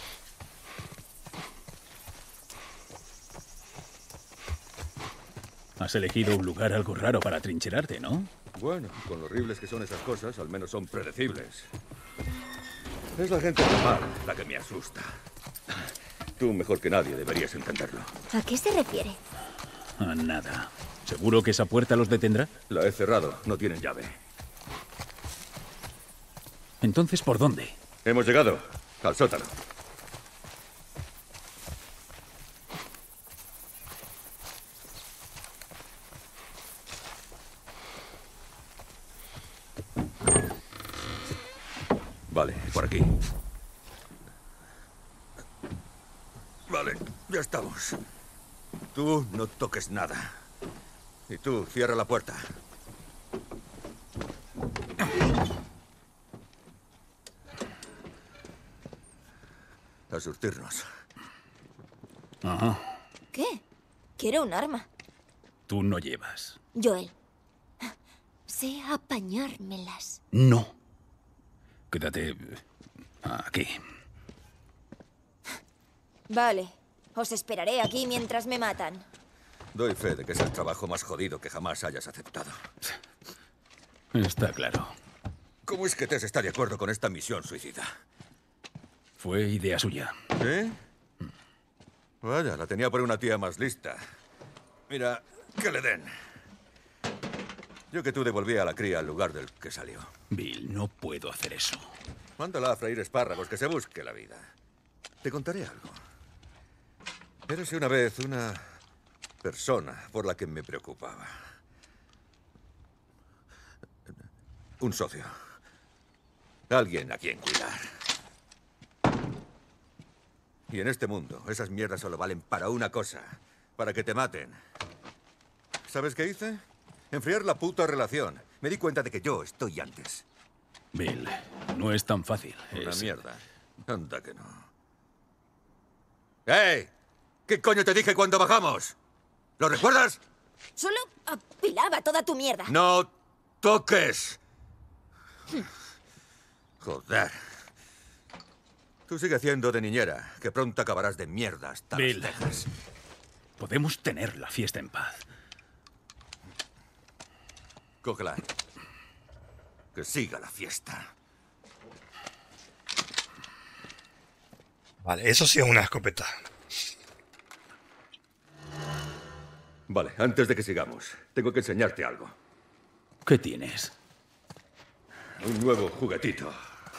Has elegido un lugar algo raro para trincherarte, ¿no? Bueno, con lo horribles que son esas cosas, al menos son predecibles. Es la gente normal la que me asusta. Tú mejor que nadie deberías entenderlo. ¿A qué se refiere? A nada. ¿Seguro que esa puerta los detendrá? La he cerrado, no tienen llave. Entonces, ¿por dónde? Hemos llegado al sótano. Vale, por aquí. Vale, ya estamos. Tú no toques nada. Y tú, cierra la puerta. A surtirnos. Ajá. ¿Qué? Quiero un arma. Tú no llevas. Joel, sé apañármelas. No. Quédate aquí. Vale, os esperaré aquí mientras me matan. Doy fe de que es el trabajo más jodido que jamás hayas aceptado. Está claro. ¿Cómo es que Tess está de acuerdo con esta misión suicida? Fue idea suya. ¿Sí? Vaya, la tenía por una tía más lista. Mira, que le den. Yo que tú devolví a la cría al lugar del que salió. Bill, no puedo hacer eso. Mándala a freír espárragos, que se busque la vida. Te contaré algo. Érase una vez una persona por la que me preocupaba. Un socio. Alguien a quien cuidar. Y en este mundo, esas mierdas solo valen para una cosa. Para que te maten. ¿Sabes qué hice? Enfriar la puta relación. Me di cuenta de que yo estoy antes. Bill, no es tan fácil. Una Es- mierda. Anda que no. ¡Hey! ¿Qué coño te dije cuando bajamos? ¿Lo recuerdas? Solo apilaba toda tu mierda. ¡No toques! Joder. Tú sigue haciendo de niñera, que pronto acabarás de mierda hasta Bill. las cejas. Podemos tener la fiesta en paz. Cógela. Que siga la fiesta. Vale, eso sí es una escopeta. Vale, antes de que sigamos, tengo que enseñarte algo. ¿Qué tienes? Un nuevo juguetito.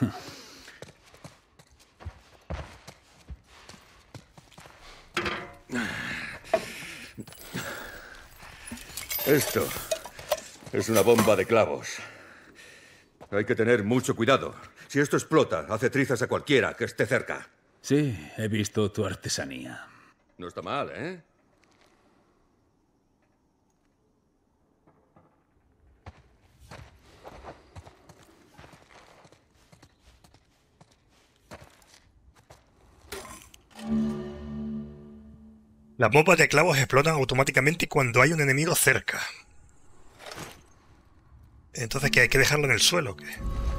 Esto es una bomba de clavos. Hay que tener mucho cuidado. Si esto explota, hace trizas a cualquiera que esté cerca. Sí, he visto tu artesanía. No está mal, ¿eh? Las bombas de clavos explotan automáticamente cuando hay un enemigo cerca. Entonces, ¿qué? ¿Hay que dejarlo en el suelo? ¿Qué?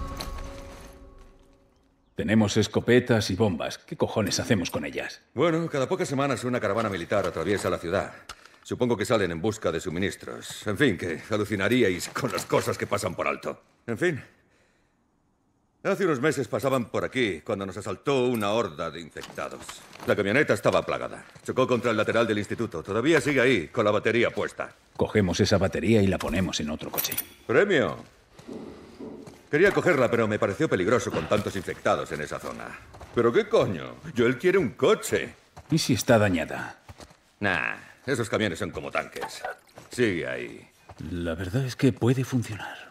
Tenemos escopetas y bombas. ¿Qué cojones hacemos con ellas? Bueno, cada pocas semanas una caravana militar atraviesa la ciudad. Supongo que salen en busca de suministros. En fin, que alucinaríais con las cosas que pasan por alto. En fin. Hace unos meses pasaban por aquí cuando nos asaltó una horda de infectados. La camioneta estaba plagada. Chocó contra el lateral del instituto. Todavía sigue ahí, con la batería puesta. Cogemos esa batería y la ponemos en otro coche. ¡Premio! Quería cogerla, pero me pareció peligroso con tantos infectados en esa zona. ¿Pero qué coño? Joel quiere un coche. ¿Y si está dañada? Nah, esos camiones son como tanques. Sigue ahí. La verdad es que puede funcionar.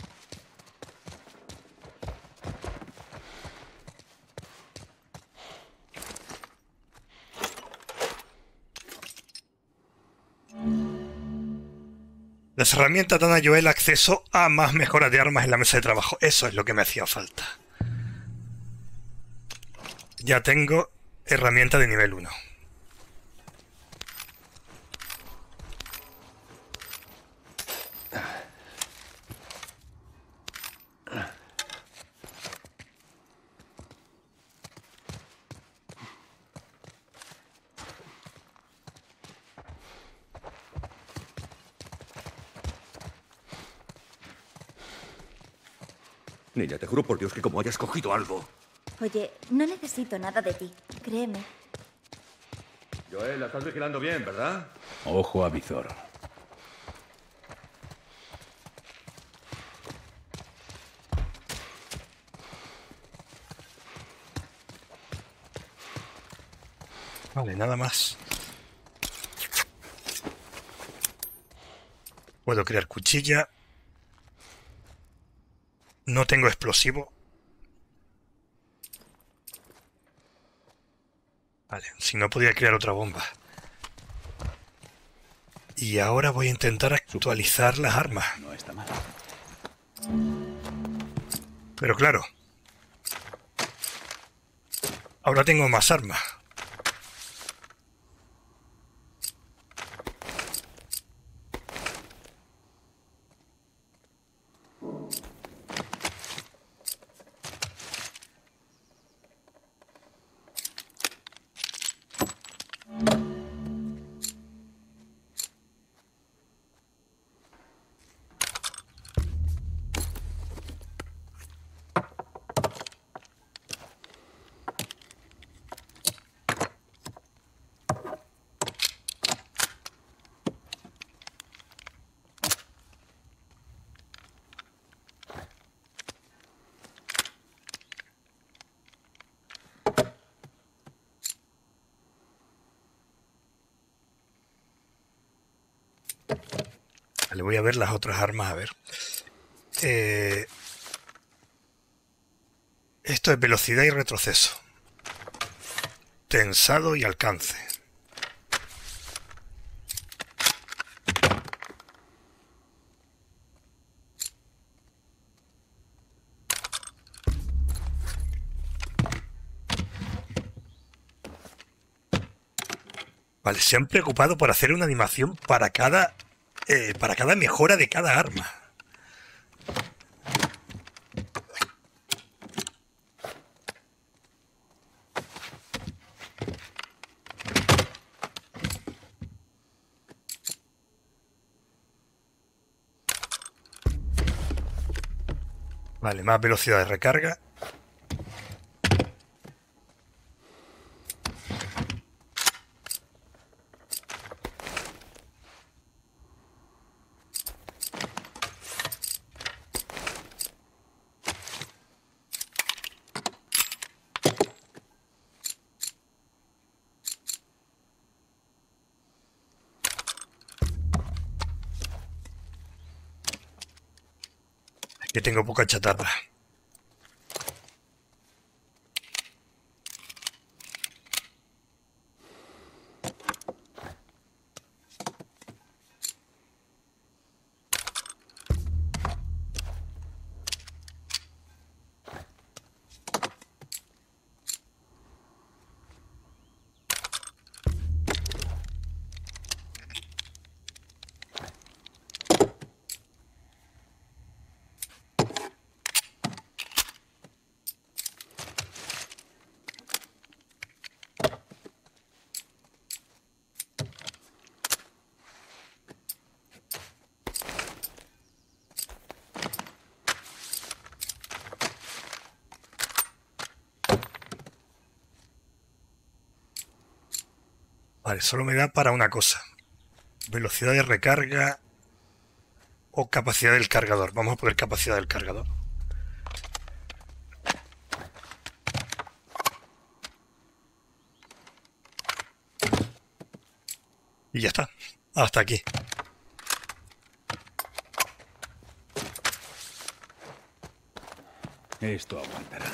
Las herramientas dan a Joel acceso a más mejoras de armas en la mesa de trabajo. Eso es lo que me hacía falta. Ya tengo herramienta de nivel uno. Niña, te juro por Dios que como hayas cogido algo, Oye, no necesito nada de ti, créeme. Joel, la estás vigilando bien, ¿verdad? Ojo a visor. Vale, nada más. Puedo crear cuchilla. No tengo explosivo. Vale, si no podía crear otra bomba. Y ahora voy a intentar actualizar las armas. No está mal. Pero claro, ahora tengo más armas. Le voy a ver las otras armas, a ver. Eh, esto es velocidad y retroceso. Tensado y alcance. Vale, se han preocupado por hacer una animación para cada... Eh, para cada mejora de cada arma. Vale, más velocidad de recarga. Que tengo poca chatarra. Vale, solo me da para una cosa. Velocidad de recarga o capacidad del cargador. Vamos a poner capacidad del cargador. Y ya está. Hasta aquí. Esto aguantará.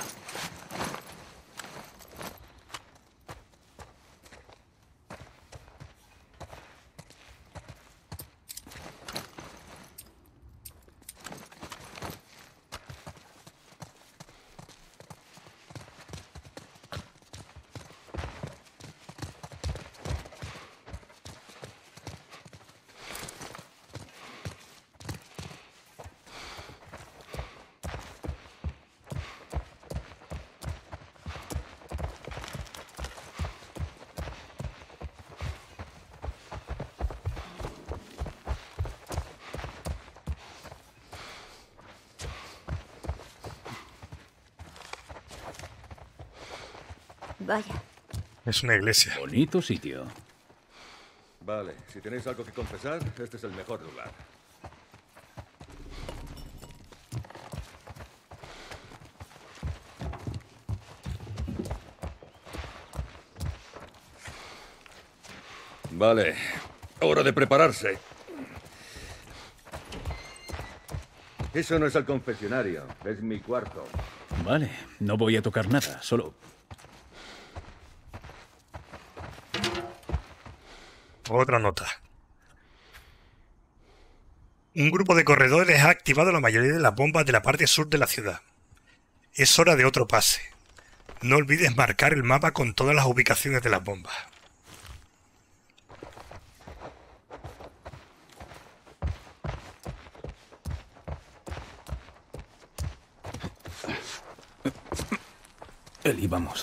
Vaya. Es una iglesia. Bonito sitio. Vale, si tenéis algo que confesar, este es el mejor lugar. Vale, hora de prepararse. Eso no es el confesionario, es mi cuarto. Vale, no voy a tocar nada, solo... Otra nota. Un grupo de corredores ha activado la mayoría de las bombas de la parte sur de la ciudad. Es hora de otro pase. No olvides marcar el mapa con todas las ubicaciones de las bombas. Eli, vamos.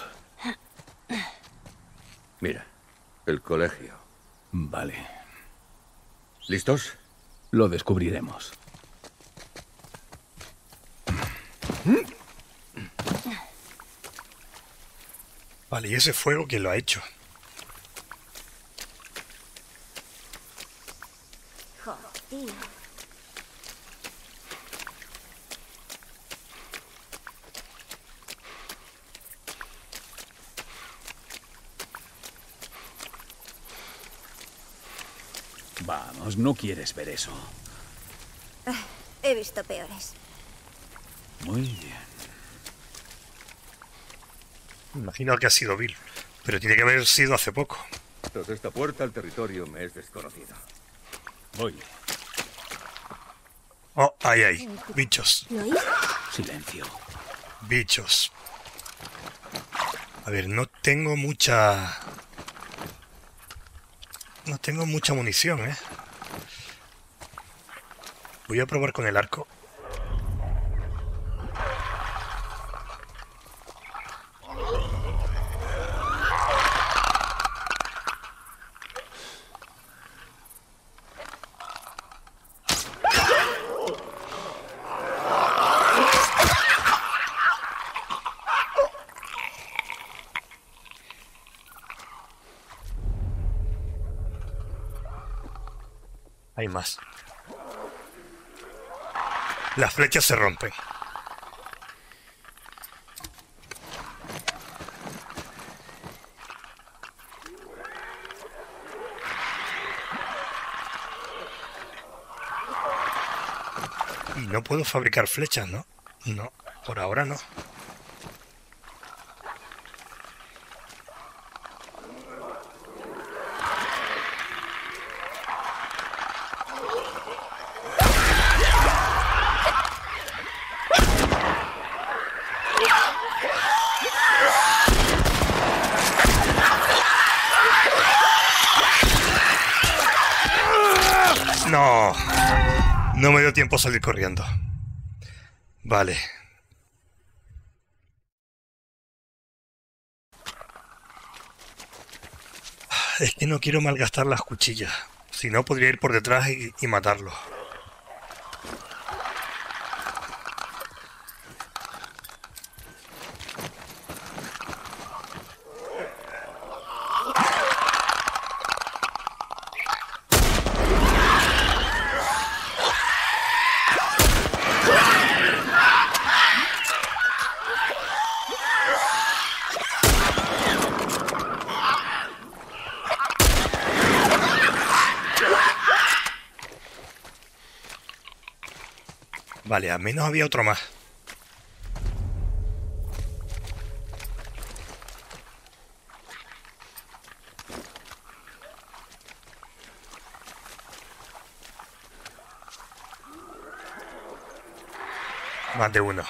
Mira, el colegio. Vale. ¿Listos? Lo descubriremos. Vale, ¿y ese fuego quién lo ha hecho? Joder. Vamos, no quieres ver eso. He visto peores. Muy bien. Imagino que ha sido Bill, pero tiene que haber sido hace poco. Tras esta puerta al territorio me es desconocido. Voy. Oh, ahí hay. Bichos. ¿Lo oís? Silencio. Bichos. A ver, no tengo mucha... No tengo mucha munición, ¿eh? Voy a probar con el arco. Hay más. Las flechas se rompen. Y no puedo fabricar flechas, ¿no? No, por ahora no. No, no me dio tiempo a salir corriendo. Vale. Es que no quiero malgastar las cuchillas. Si no, podría ir por detrás y, y matarlo. Vale, al menos había otro más. Más de uno.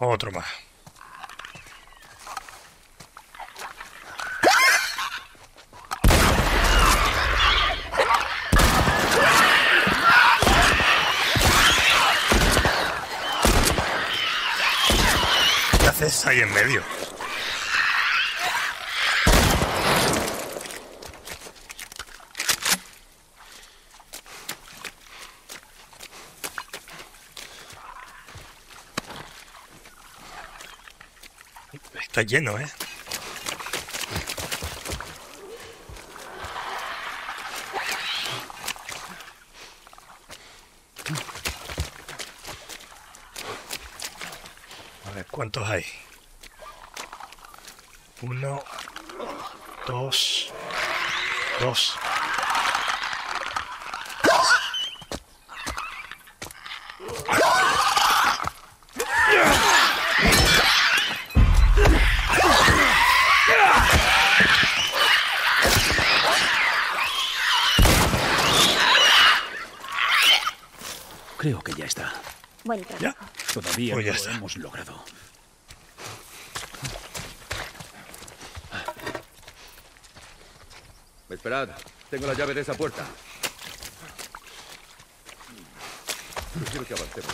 Otro más. ¿Qué haces ahí en medio? Está lleno, ¿eh? A ver, ¿cuántos hay? Uno, dos, dos. Creo que ya está. Buen trabajo. ¿Ya? Todavía Pues no ya lo está. hemos logrado. Esperad, tengo la llave de esa puerta. Quiero que avancemos.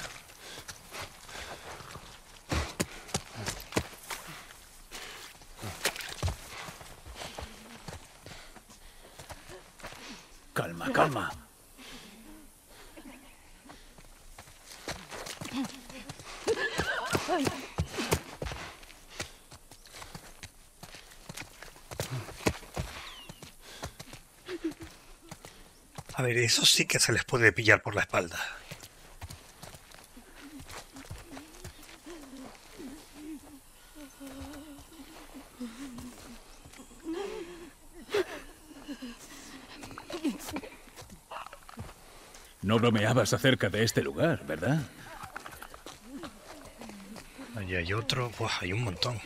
Calma, calma. A ver, eso sí que se les puede pillar por la espalda. No bromeabas acerca de este lugar, ¿verdad? Allí hay otro. Buah, hay un montón.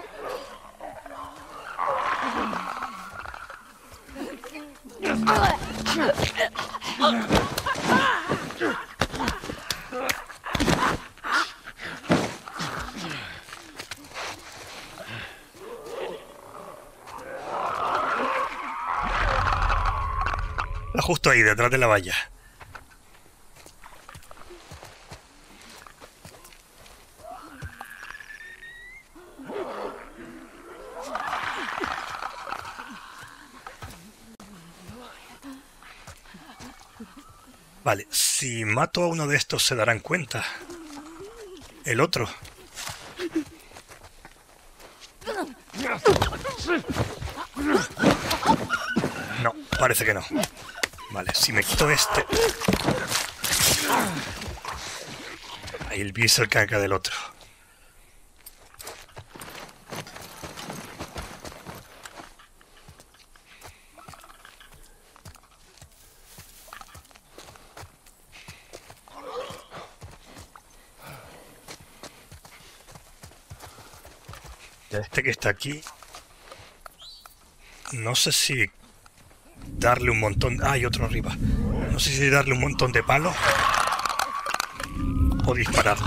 Está justo ahí, detrás de la valla. Vale, si mato a uno de estos se darán cuenta. El otro. No, parece que no. Vale, si me quito este... Ahí el bis el caca del otro. Y a este que está aquí... No sé si darle un montón... Ah, hay otro arriba. No sé si darle un montón de palos o dispararle.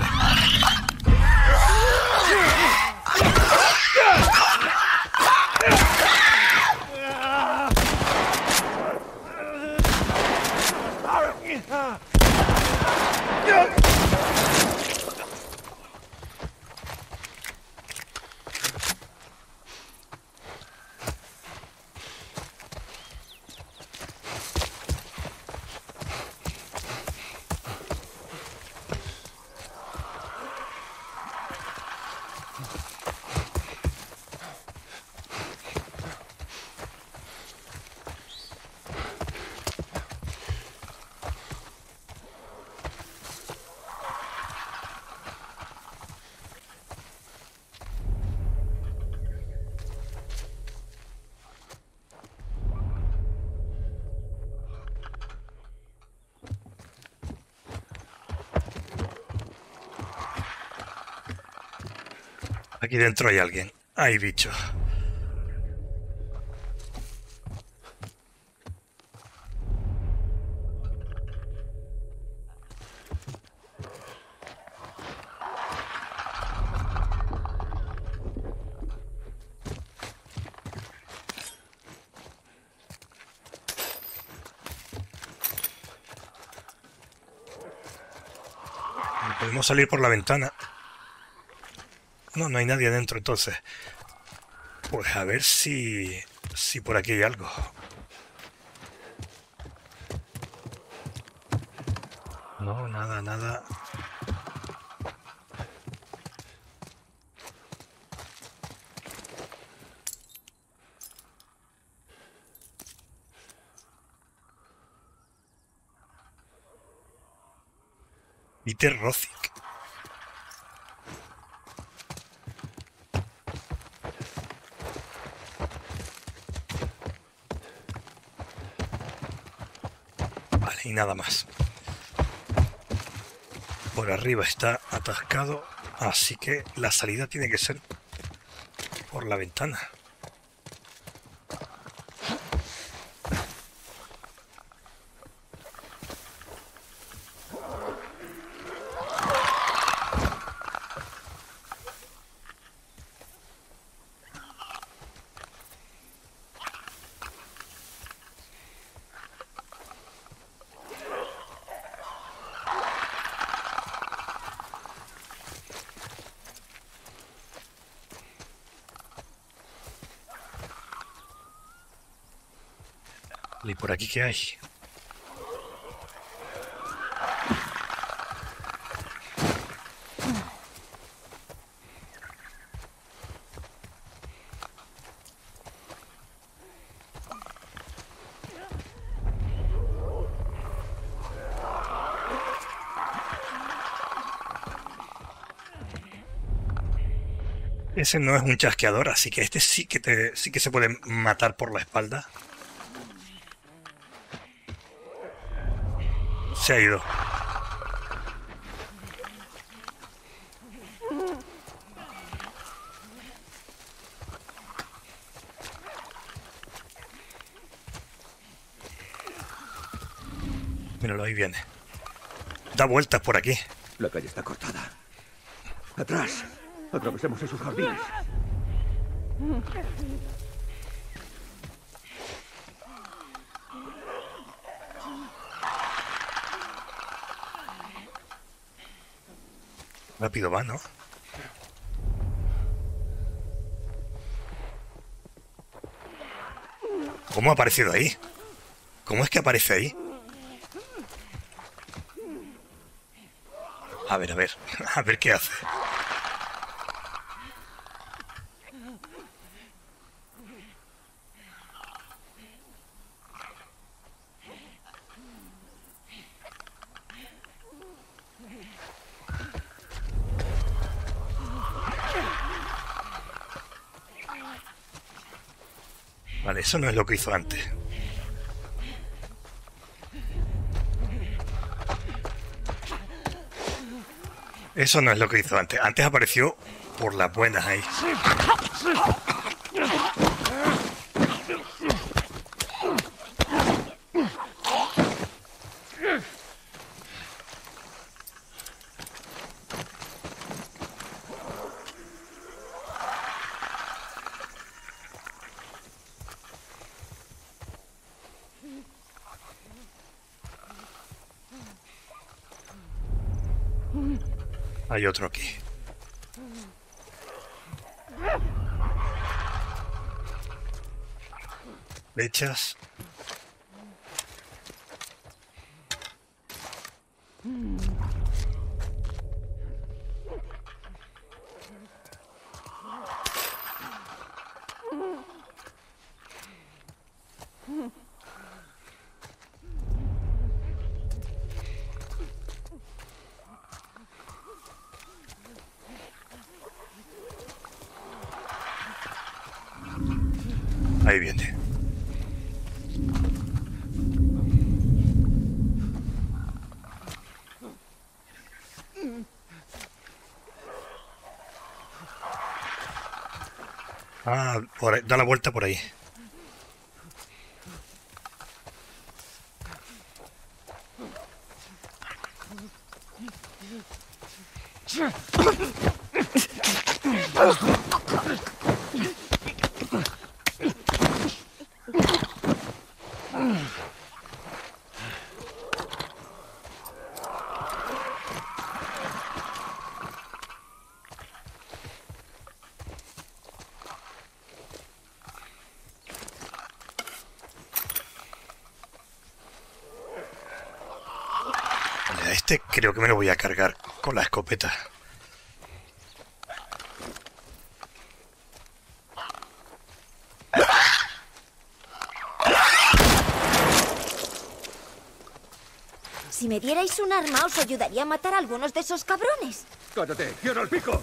Aquí dentro hay alguien. Hay bichos. Podemos salir por la ventana. No, no hay nadie adentro entonces. Pues a ver si... si por aquí hay algo. No, nada, nada. Peter Rothick. Vale, y nada más. Por arriba está atascado, así que la salida tiene que ser por la ventana. ¿Y por aquí qué hay? Ese no es un chasqueador, así que este sí que te, sí que se puede matar por la espalda. Se ha ido. Míralo, ahí viene. Da vueltas por aquí. La calle está cortada. Atrás. Atravesemos esos jardines. Rápido va, ¿no? ¿Cómo ha aparecido ahí? ¿Cómo es que aparece ahí? A ver, a ver, a ver qué hace. Vale, eso no es lo que hizo antes. Eso no es lo que hizo antes. Antes apareció por las buenas ahí. Hay otro aquí. Flechas. Ahí viene. Ah, por ahí, da la vuelta por ahí. A este creo que me lo voy a cargar con la escopeta. Si me dierais un arma, os ayudaría a matar a algunos de esos cabrones. ¡Cállate! ¡Cierra el pico!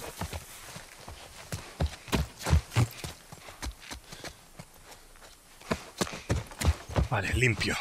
Vale, limpio.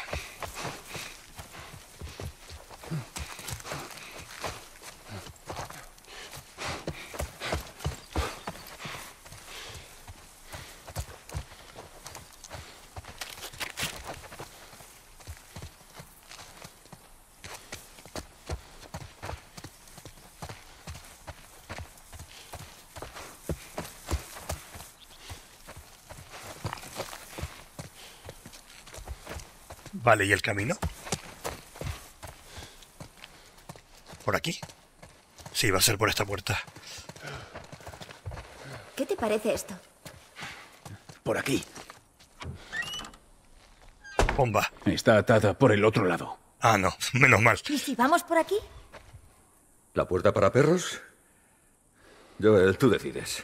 Vale, ¿y el camino? ¿Por aquí? Sí, va a ser por esta puerta. ¿Qué te parece esto? Por aquí. Bomba. Está atada por el otro lado. Ah, no, menos mal. ¿Y si vamos por aquí? ¿La puerta para perros? Joel, tú decides.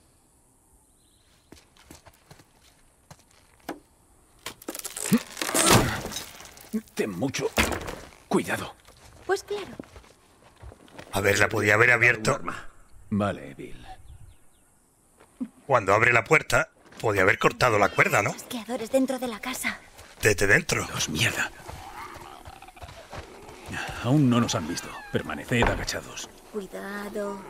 Ten mucho cuidado. Pues claro. A ver, la podía haber abierto. Vale, Bill. Cuando abre la puerta, podía haber cortado la cuerda, ¿no? Chasqueadores dentro de la casa. Desde dentro. Dios, mierda. Aún no nos han visto. Permaneced agachados. Cuidado.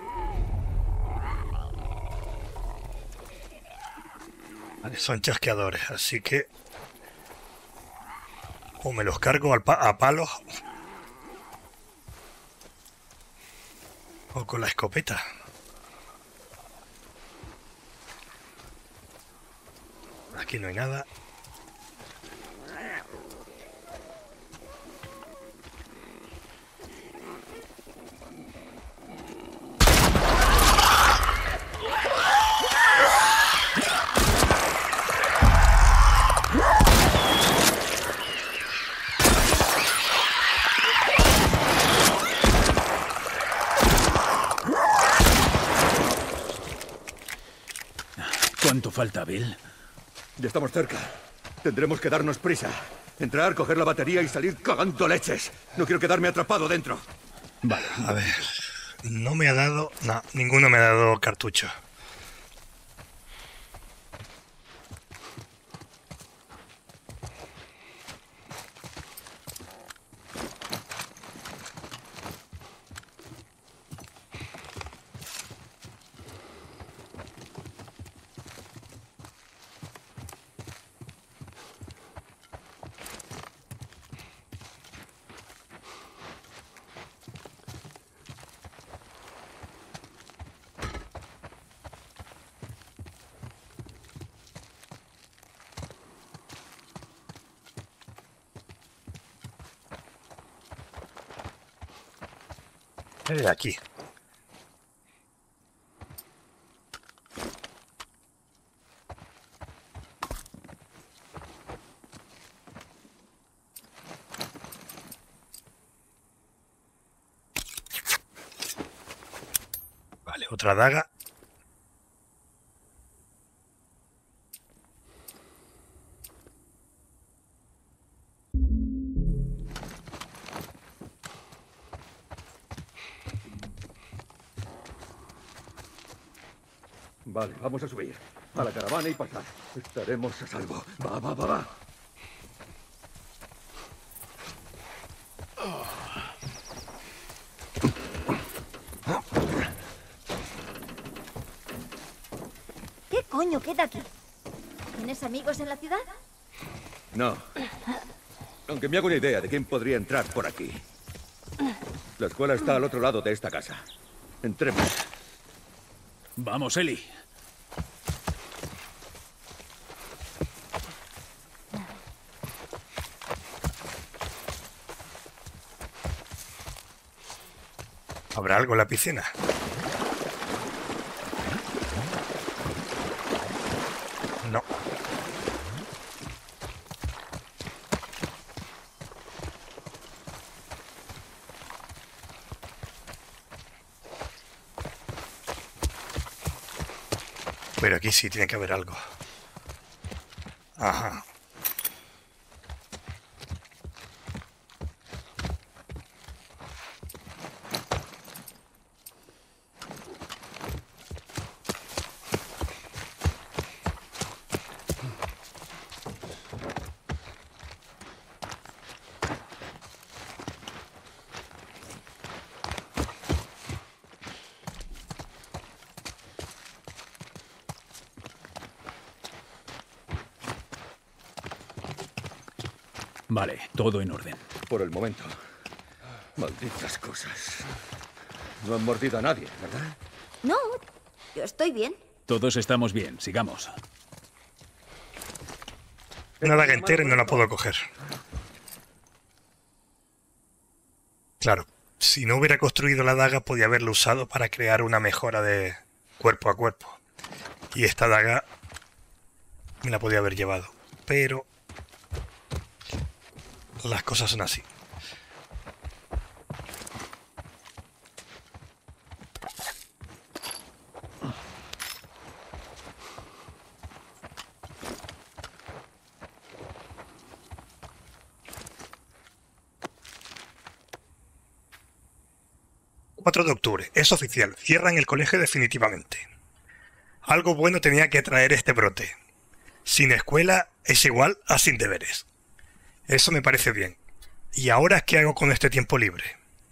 Vale, son chasqueadores, así que... O me los cargo al pa a palos. O con la escopeta. Aquí no hay nada. ¿Cuánto falta, Bill? Ya estamos cerca. Tendremos que darnos prisa. Entrar, coger la batería y salir cagando leches. No quiero quedarme atrapado dentro. Vale. A ver. No me ha dado... No, ninguno me ha dado cartucho. Eh, aquí. Vale, otra daga. Vale, vamos a subir. A la caravana y pasar. Estaremos a salvo. Va, va, va, va. ¿Qué coño queda aquí? ¿Tienes amigos en la ciudad? No. Aunque me hago una idea de quién podría entrar por aquí. La escuela está al otro lado de esta casa. Entremos. Vamos, Eli. ¿Habrá algo en la piscina? No. Pero aquí sí tiene que haber algo. Ajá. Vale, todo en orden. Por el momento. Malditas cosas. No han mordido a nadie, ¿verdad? No, yo estoy bien. Todos estamos bien, sigamos. Una daga entera y no la puedo coger. Claro, si no hubiera construido la daga, podía haberla usado para crear una mejora de cuerpo a cuerpo. Y esta daga me la podía haber llevado. Pero las cosas son así. cuatro de octubre. Es oficial. Cierran el colegio definitivamente. Algo bueno tenía que traer este brote. Sin escuela es igual a sin deberes. Eso me parece bien. ¿Y ahora qué hago con este tiempo libre?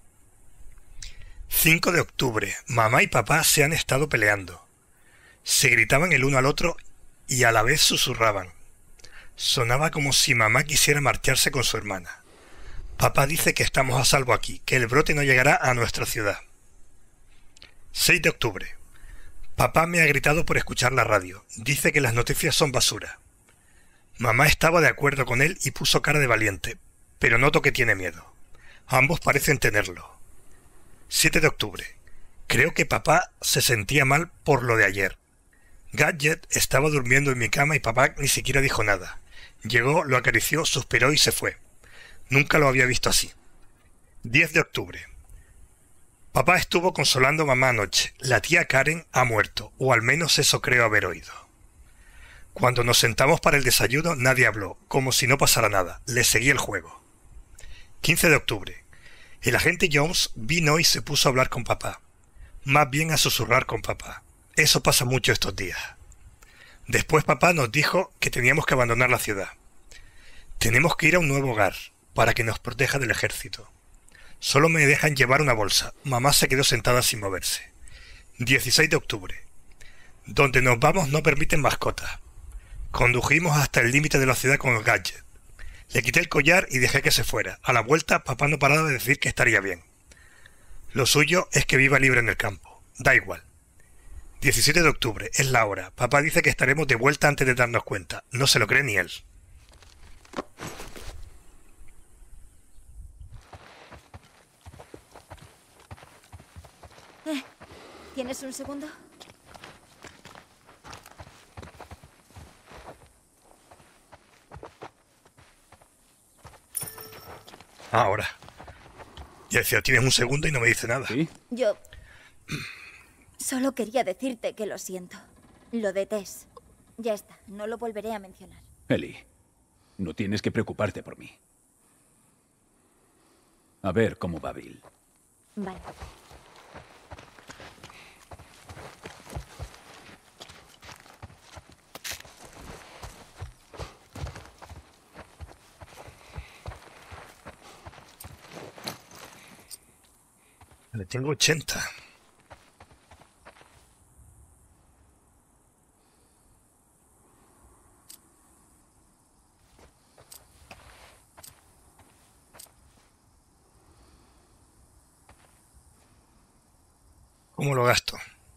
cinco de octubre. Mamá y papá se han estado peleando. Se gritaban el uno al otro y a la vez susurraban. Sonaba como si mamá quisiera marcharse con su hermana. Papá dice que estamos a salvo aquí, que el brote no llegará a nuestra ciudad. seis de octubre. Papá me ha gritado por escuchar la radio. Dice que las noticias son basura. Mamá estaba de acuerdo con él y puso cara de valiente, pero noto que tiene miedo. Ambos parecen tenerlo. siete de octubre. Creo que papá se sentía mal por lo de ayer. Gadget estaba durmiendo en mi cama y papá ni siquiera dijo nada. Llegó, lo acarició, suspiró y se fue. Nunca lo había visto así. diez de octubre. Papá estuvo consolando a mamá anoche. La tía Karen ha muerto, o al menos eso creo haber oído. Cuando nos sentamos para el desayuno nadie habló, como si no pasara nada. Le seguí el juego. quince de octubre. El agente Jones vino y se puso a hablar con papá. Más bien a susurrar con papá. Eso pasa mucho estos días. Después papá nos dijo que teníamos que abandonar la ciudad. Tenemos que ir a un nuevo hogar, para que nos proteja del ejército. Solo me dejan llevar una bolsa. Mamá se quedó sentada sin moverse. dieciséis de octubre. Donde nos vamos no permiten mascotas. Condujimos hasta el límite de la ciudad con el Gadget. Le quité el collar y dejé que se fuera. A la vuelta, papá no paraba de decir que estaría bien. Lo suyo es que viva libre en el campo. Da igual. diecisiete de octubre. Es la hora. Papá dice que estaremos de vuelta antes de darnos cuenta. No se lo cree ni él. Eh, ¿tienes un segundo? Ahora. Ya decía, tienes un segundo y no me dice nada. ¿Sí? Yo solo quería decirte que lo siento. Lo de Tess. Ya está, no lo volveré a mencionar. Ellie, no tienes que preocuparte por mí. A ver cómo va Bill. Vale. Le tengo ochenta. ¿Cómo lo gasto?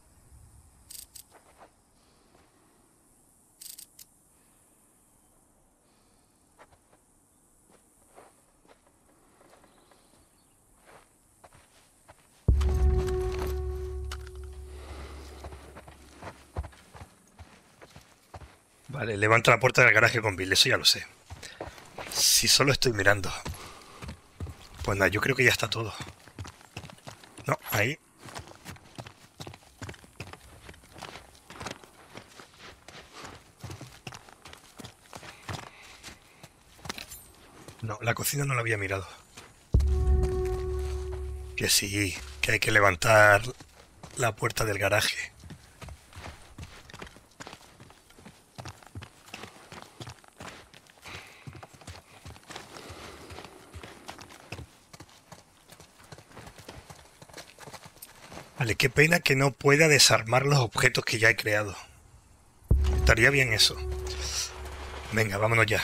Vale, levanta la puerta del garaje con Bill, eso ya lo sé. Si solo estoy mirando. Pues nada, yo creo que ya está todo. No, ahí. No, la cocina no la había mirado. Que sí, que hay que levantar la puerta del garaje. Vale, qué pena que no pueda desarmar los objetos que ya he creado. Estaría bien eso. Venga, vámonos ya.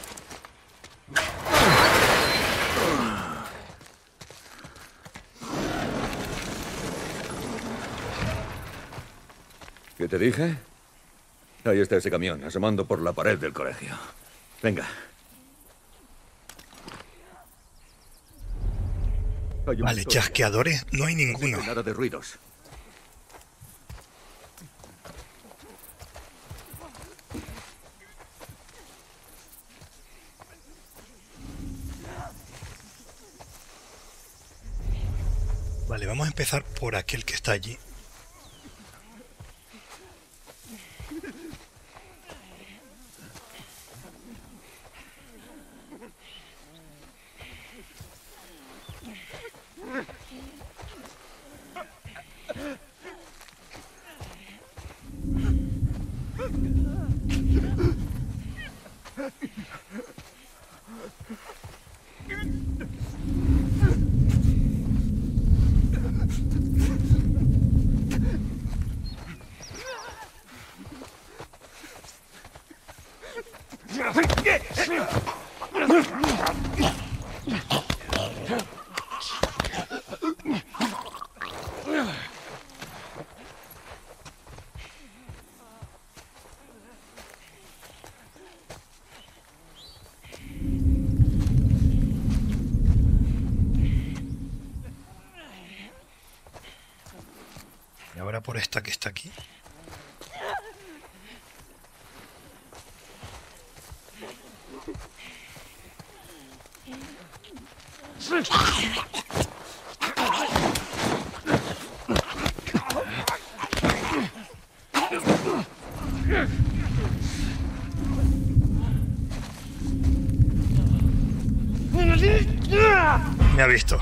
¿Qué te dije? Ahí está ese camión, asomando por la pared del colegio. Venga. Vale, chasqueadores no hay ninguno. Nada de ruidos. Vale, vamos a empezar por aquel que está allí. Y ahora por esta que está aquí. Me ha visto.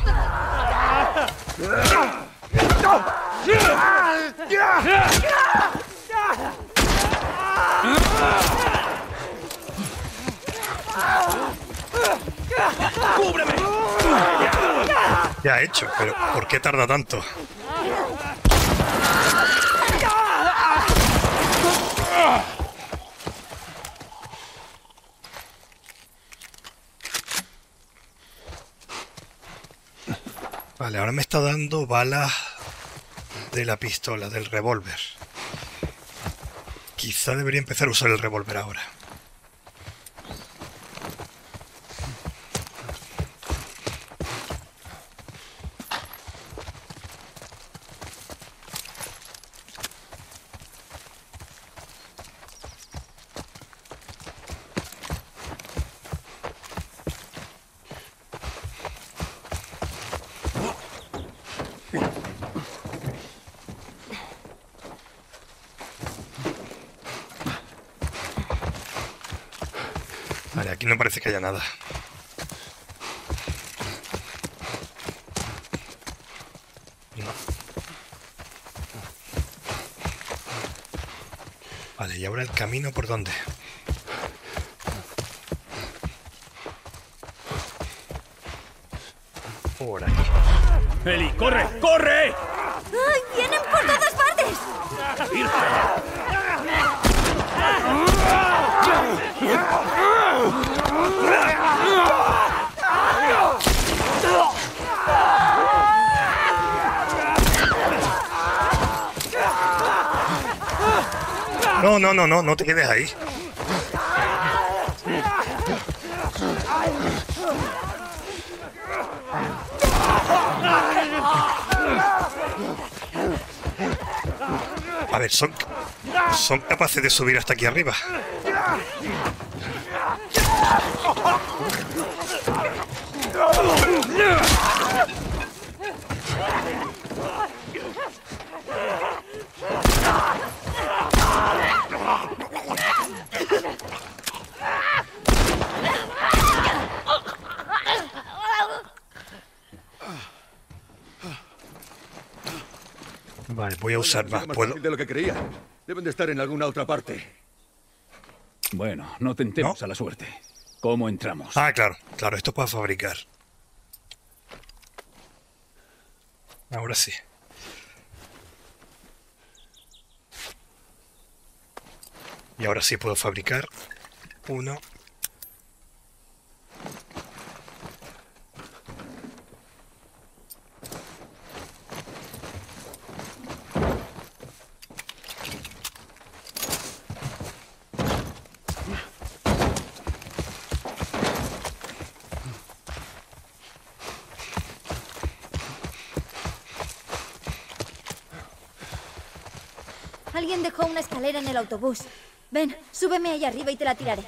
¡Cúbreme! Ya ha hecho, pero ¿por qué tarda tanto? Vale, ahora me está dando balas de la pistola, del revólver. Quizá debería empezar a usar el revólver ahora. Vale, aquí no parece que haya nada. No. Vale, y ahora el camino por dónde. Por aquí. ¡Eli, corre! ¡Corre! ¡Ay, vienen por todas partes! No, no, no, no, no te quedes ahí. A ver, son, son capaces de subir hasta aquí arriba. Vale, voy a usar más. Más ¿Puedo? fácil de lo que creía. Deben de estar en alguna otra parte. Bueno, no tentemos ¿No? a la suerte. ¿Cómo entramos? Ah, claro, claro, esto para fabricar. Ahora sí. Y ahora sí puedo fabricar uno. Alguien dejó una escalera en el autobús. Ven, súbeme ahí arriba y te la tiraré.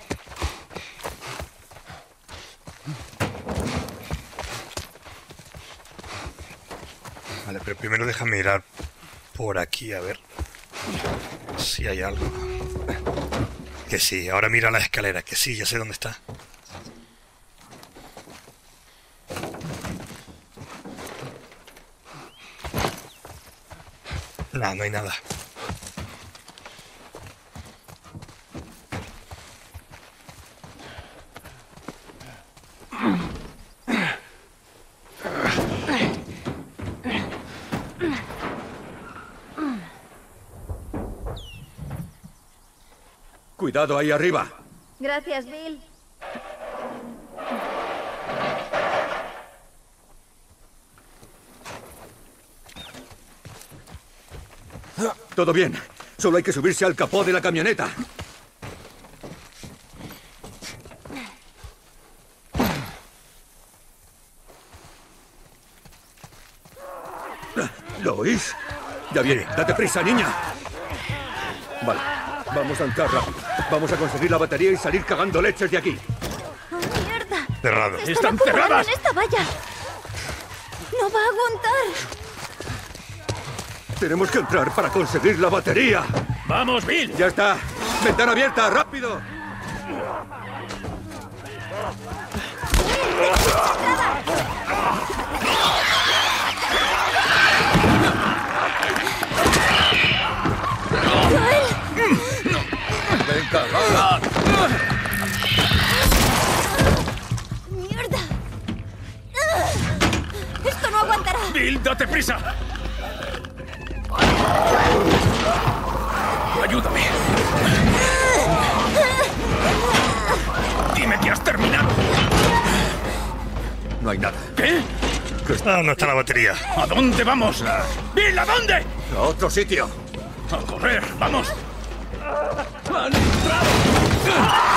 Vale, pero primero déjame mirar por aquí a ver si hay algo. Que sí, ahora mira la escalera, que sí, ya sé dónde está. No, no hay nada. Cuidado ahí arriba. Gracias, Bill. Todo bien. Solo hay que subirse al capó de la camioneta. ¿Lo oís? Ya viene. Date prisa, niña. Vale. Vamos a entrar rápido. Vamos a conseguir la batería y salir cagando leches de aquí. ¡Oh, mierda! Cerrado. Se ¡Están acumulando cerradas! en esta valla! ¡No va a aguantar! Tenemos que entrar para conseguir la batería. ¡Vamos, Bill! Ya está. Ventana abierta, rápido. Venga, va. ¡Mierda! ¡Esto no aguantará! ¡Bill, date prisa! ¡Ayúdame! ¡Dime que has terminado! No hay nada. ¿Qué? Ah, no está la batería. ¿A dónde vamos? ¡Bill, a dónde! A otro sitio. ¡A correr! ¡Vamos! ¡Han entrado!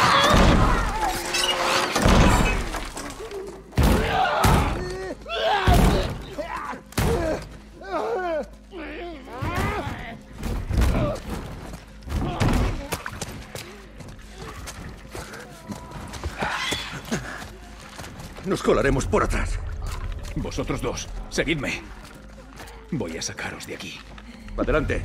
Nos colaremos por atrás. Vosotros dos, seguidme. Voy a sacaros de aquí. Adelante.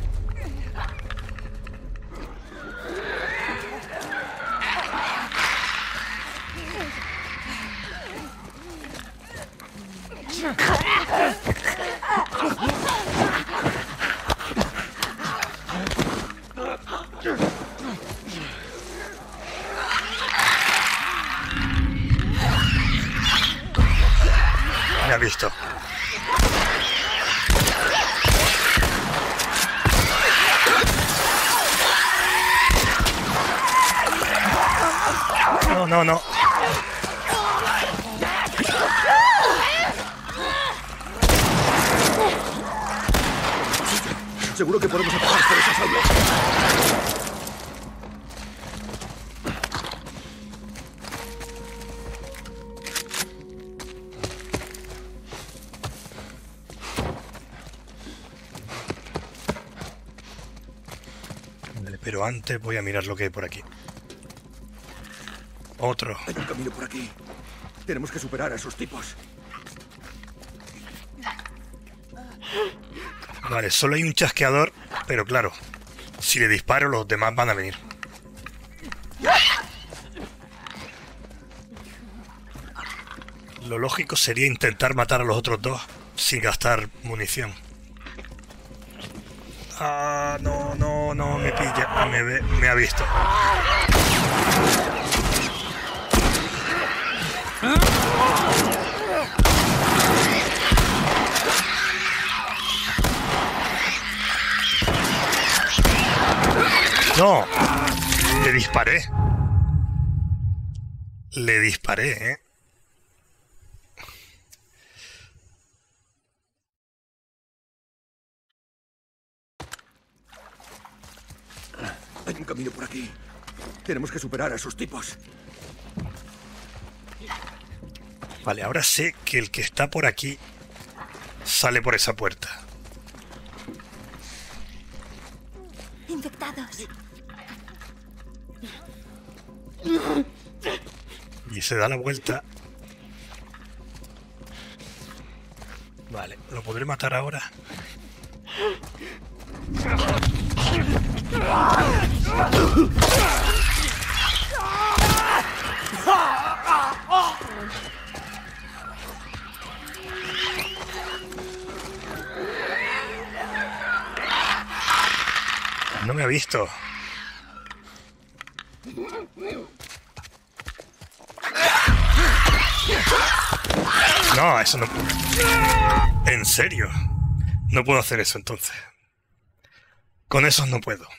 Me ha visto. No, no, no. Seguro que podemos atacar por esas aulas. Vale, pero antes voy a mirar lo que hay por aquí. Otro. Hay un camino por aquí. Tenemos que superar a esos tipos. Vale, solo hay un chasqueador, pero claro, si le disparo los demás van a venir. Lo lógico sería intentar matar a los otros dos sin gastar munición. Ah, no, no, no, me pilla. Ah, me, ve, me ha visto. No, le disparé. Le disparé, ¿eh? Hay un camino por aquí. Tenemos que superar a esos tipos. Vale, ahora sé que el que está por aquí sale por esa puerta. Infectados. Y se da la vuelta. Vale, ¿lo podré matar ahora? No me ha visto. No, eso no puedo. ¿En serio? No puedo hacer eso entonces. Con esos no puedo.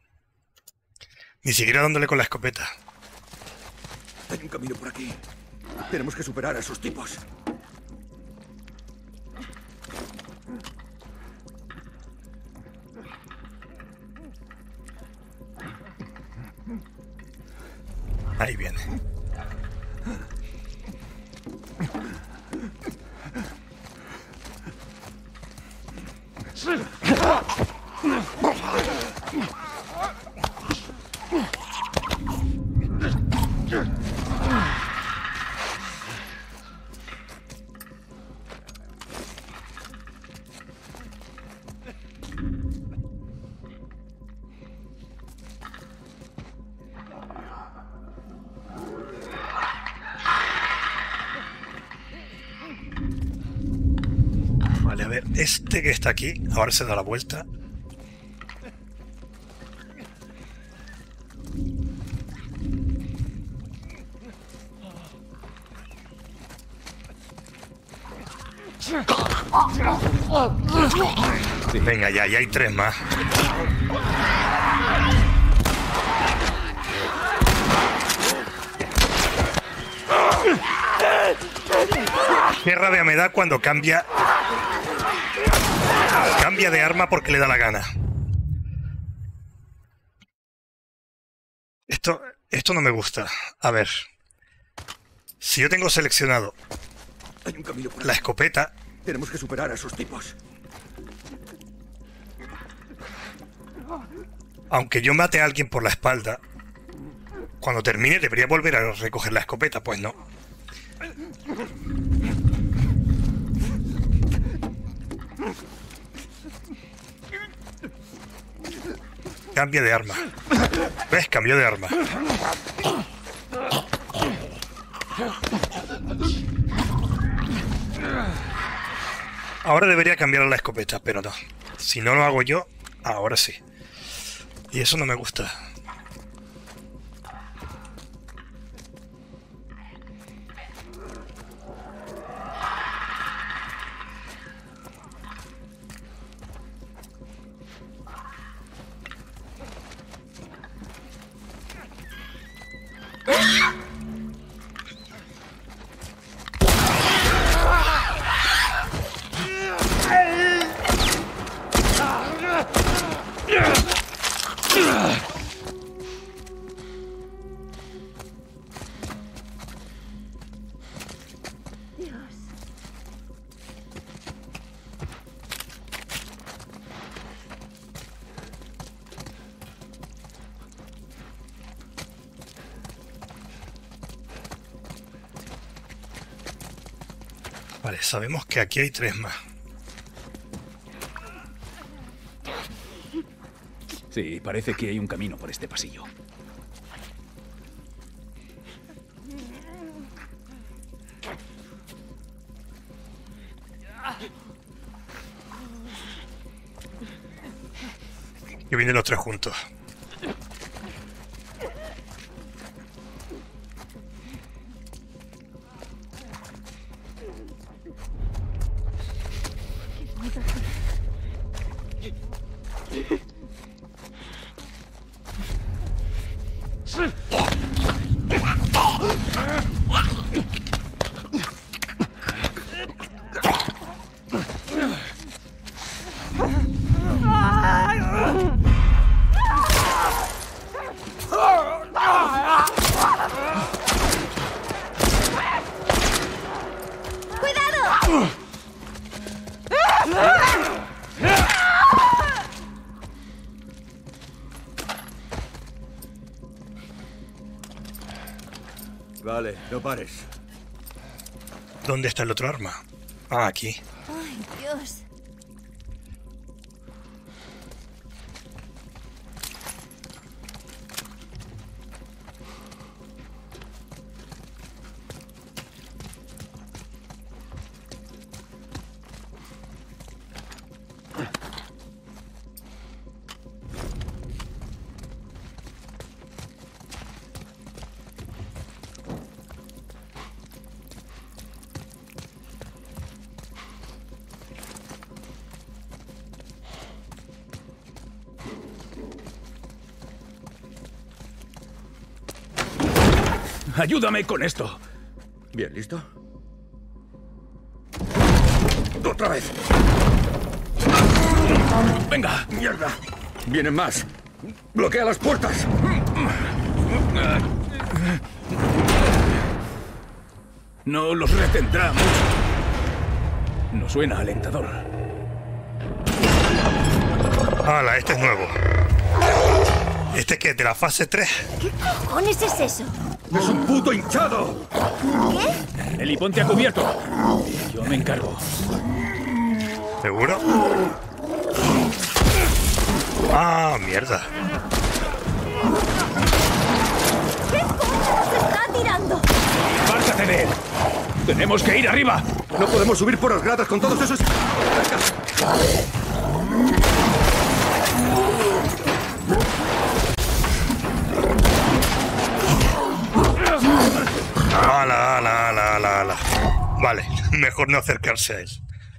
Ni siquiera dándole con la escopeta. Hay un camino por aquí. Tenemos que superar a esos tipos. Ahí viene. Vale, a ver, este que está aquí, ahora se da la vuelta. Venga, ya, ya hay tres más. Qué rabia me da cuando cambia Cambia de arma porque le da la gana. Esto, esto no me gusta. A ver. Si yo tengo seleccionado Hay un camino por la aquí. escopeta, Tenemos que superar a esos tipos. aunque yo mate a alguien por la espalda, cuando termine debería volver a recoger la escopeta. Pues no. Cambia de arma. ¿Ves? Cambió de arma. Ahora debería cambiar la escopeta, pero no. Si no lo hago yo, ahora sí. Y eso no me gusta. Vale, sabemos que aquí hay tres más. Sí, parece que hay un camino por este pasillo. Y vienen los tres juntos. Vale, no pares. ¿Dónde está el otro arma? Ah, aquí. Ay, Dios. Ayúdame con esto. Bien, ¿listo? ¡Otra vez! Venga. ¡Mierda! ¡Vienen más! ¡Bloquea las puertas! No los retendrá mucho. No suena alentador. ¡Hala! Este es nuevo. ¿Este qué? ¿De la fase tres? ¿Qué cojones es eso? ¡Es un puto hinchado! ¿Qué? Eli, ponte a cubierto. Yo me encargo. ¿Seguro? ¡Ah, mierda! ¿Qué coño se está tirando? ¡Pártate de él! ¡Tenemos que ir arriba! No podemos subir por las gradas con todos esos... ¡Hala, hala, hala, hala, hala! Vale, mejor no acercarse a él.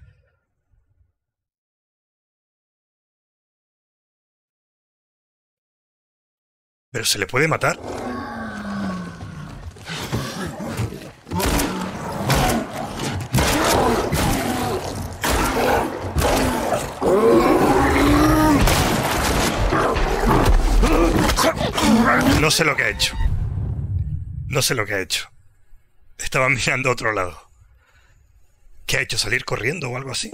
¿Pero se le puede matar? No sé lo que ha hecho. No sé lo que ha hecho. Estaba mirando a otro lado. ¿Qué ha hecho? ¿Salir corriendo o algo así?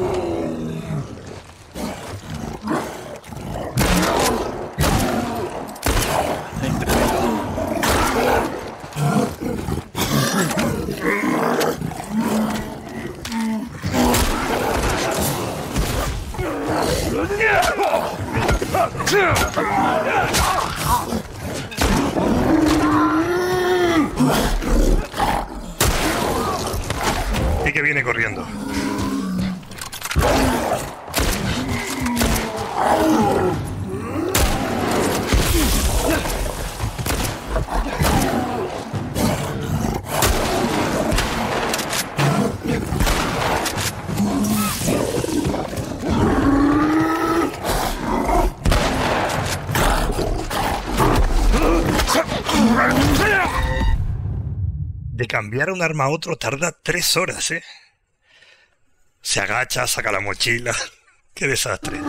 Y que viene corriendo. De cambiar un arma a otro tarda tres horas, ¿eh? Se agacha, saca la mochila. ¡Qué desastre!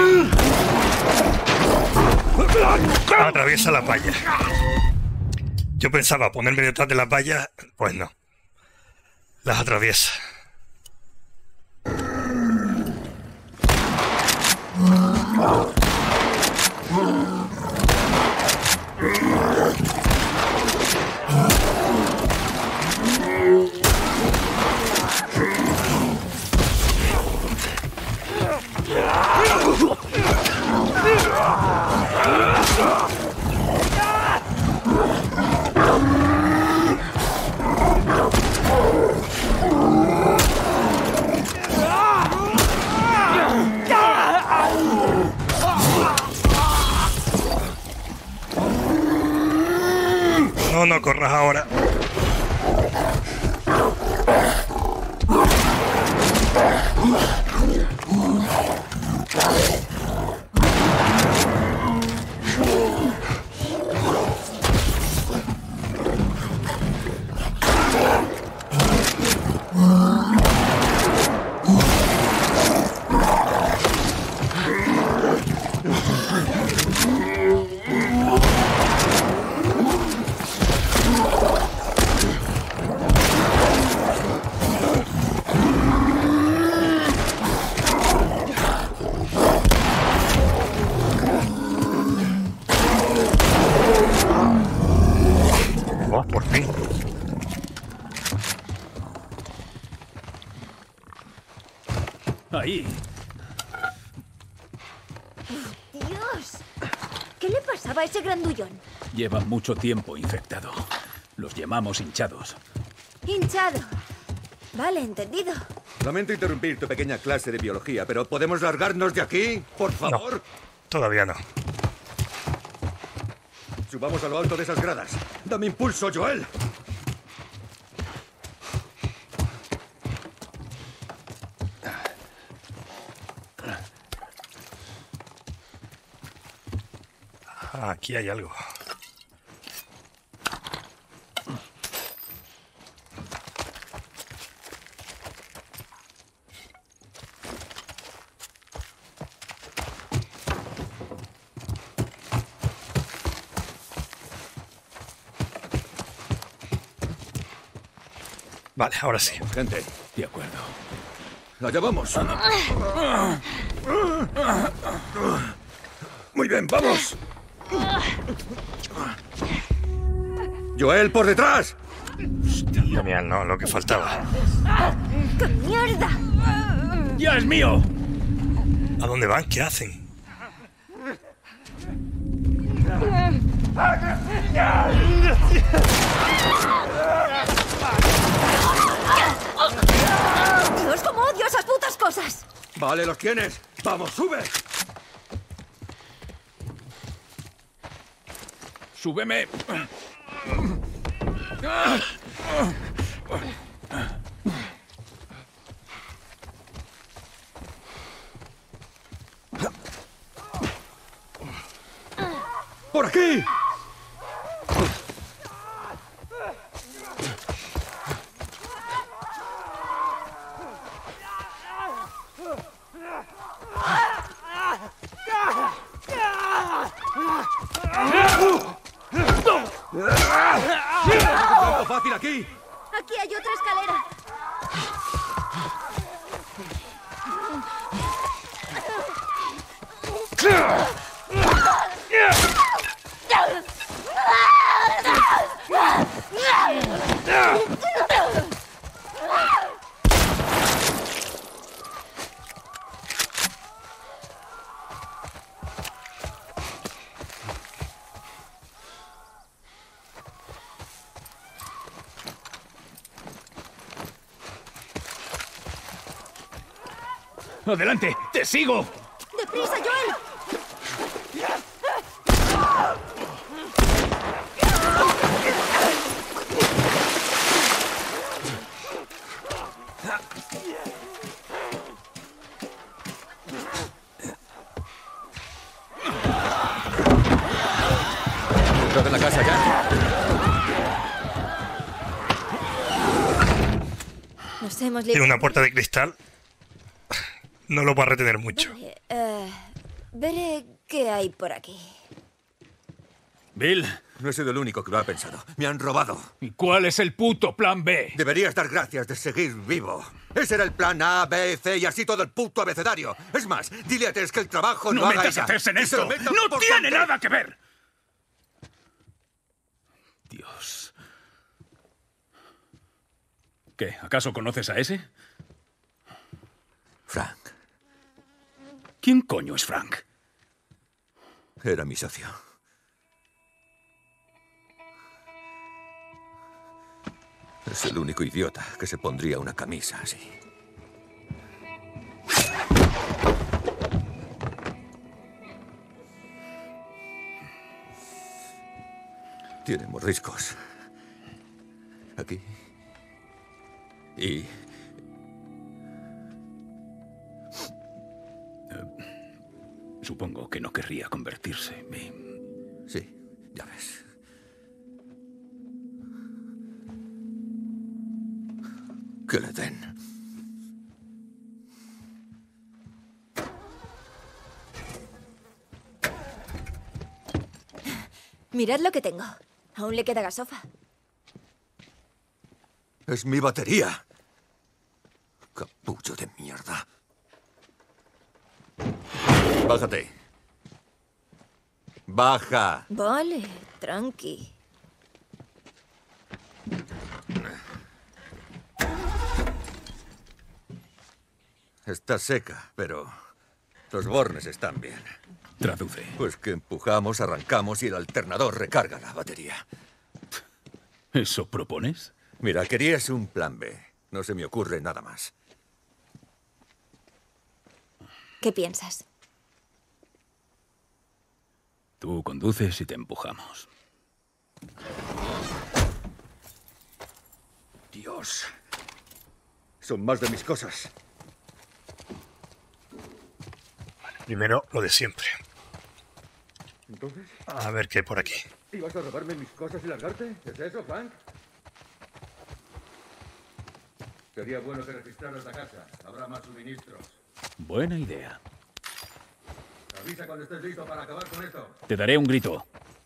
Atraviesa la valla. Yo pensaba ponerme detrás de las vallas, pues no. Las atraviesa. No, no corras ahora. Oh, por fin. Ahí. ¡Dios! ¿Qué le pasaba a ese grandullón? Lleva mucho tiempo infectado. Los llamamos hinchados. Hinchado. Vale, entendido. Lamento interrumpir tu pequeña clase de biología, pero ¿podemos largarnos de aquí, por favor? No, todavía no. Subamos a lo alto de esas gradas. ¡Dame impulso, Joel! Ah, aquí hay algo. Vale, ahora sí. Gente, De acuerdo. allá vamos. Muy bien, vamos. Joel, por detrás. Genial, no, lo que faltaba. ¡Qué mierda! ¡Ya es mío! ¿A dónde van? ¿Qué hacen? ¡Dios, cómo odio esas putas cosas! Vale, los tienes. Vamos, sube. ¡Súbeme! ¡Por aquí! ¡Fácil aquí! Aquí hay otra escalera. ¡Adelante! ¡Te sigo! ¡Deprisa, Joel! ¿Dentro de la casa ya? Nos hemos Tiene librado. una puerta de cristal. No lo va a retener mucho. Vale, eh, veré qué hay por aquí. Bill, No he sido el único que lo ha pensado. Me han robado. ¿Y cuál es el puto plan B? Deberías dar gracias de seguir vivo. Ese era el plan A, B, C y así todo el puto abecedario. Es más, dile a Tess que el trabajo no, ¡No haga metas ella. a Tess en Y se lo esto! metan ¡No por tiene delante. nada que ver! Dios. ¿Qué? ¿Acaso conoces a ese? Frank. ¿Quién coño es Frank? Era mi socio. Es el único idiota que se pondría una camisa así. Tiene mordiscos. Aquí. Y... Supongo que no querría convertirse en mí. Sí, ya ves. Que le den. Mirad lo que tengo. Aún le queda gasofa. Es mi batería. Capullo de mierda. Bájate. Baja. Vale, tranqui. Está seca, pero los bornes están bien. Traduce. Pues que empujamos, arrancamos y el alternador recarga la batería. ¿Eso propones? Mira, querías un plan B. No se me ocurre nada más. ¿Qué piensas? Tú conduces y te empujamos. Dios. Son más de mis cosas. Primero, lo de siempre. ¿Entonces? A ver qué hay por aquí. ¿Ibas a robarme mis cosas y largarte? ¿Es eso, Frank? Sería bueno que registraras la casa. Habrá más suministros. Buena idea. Avisa cuando estés listo para acabar con esto. Te daré un grito.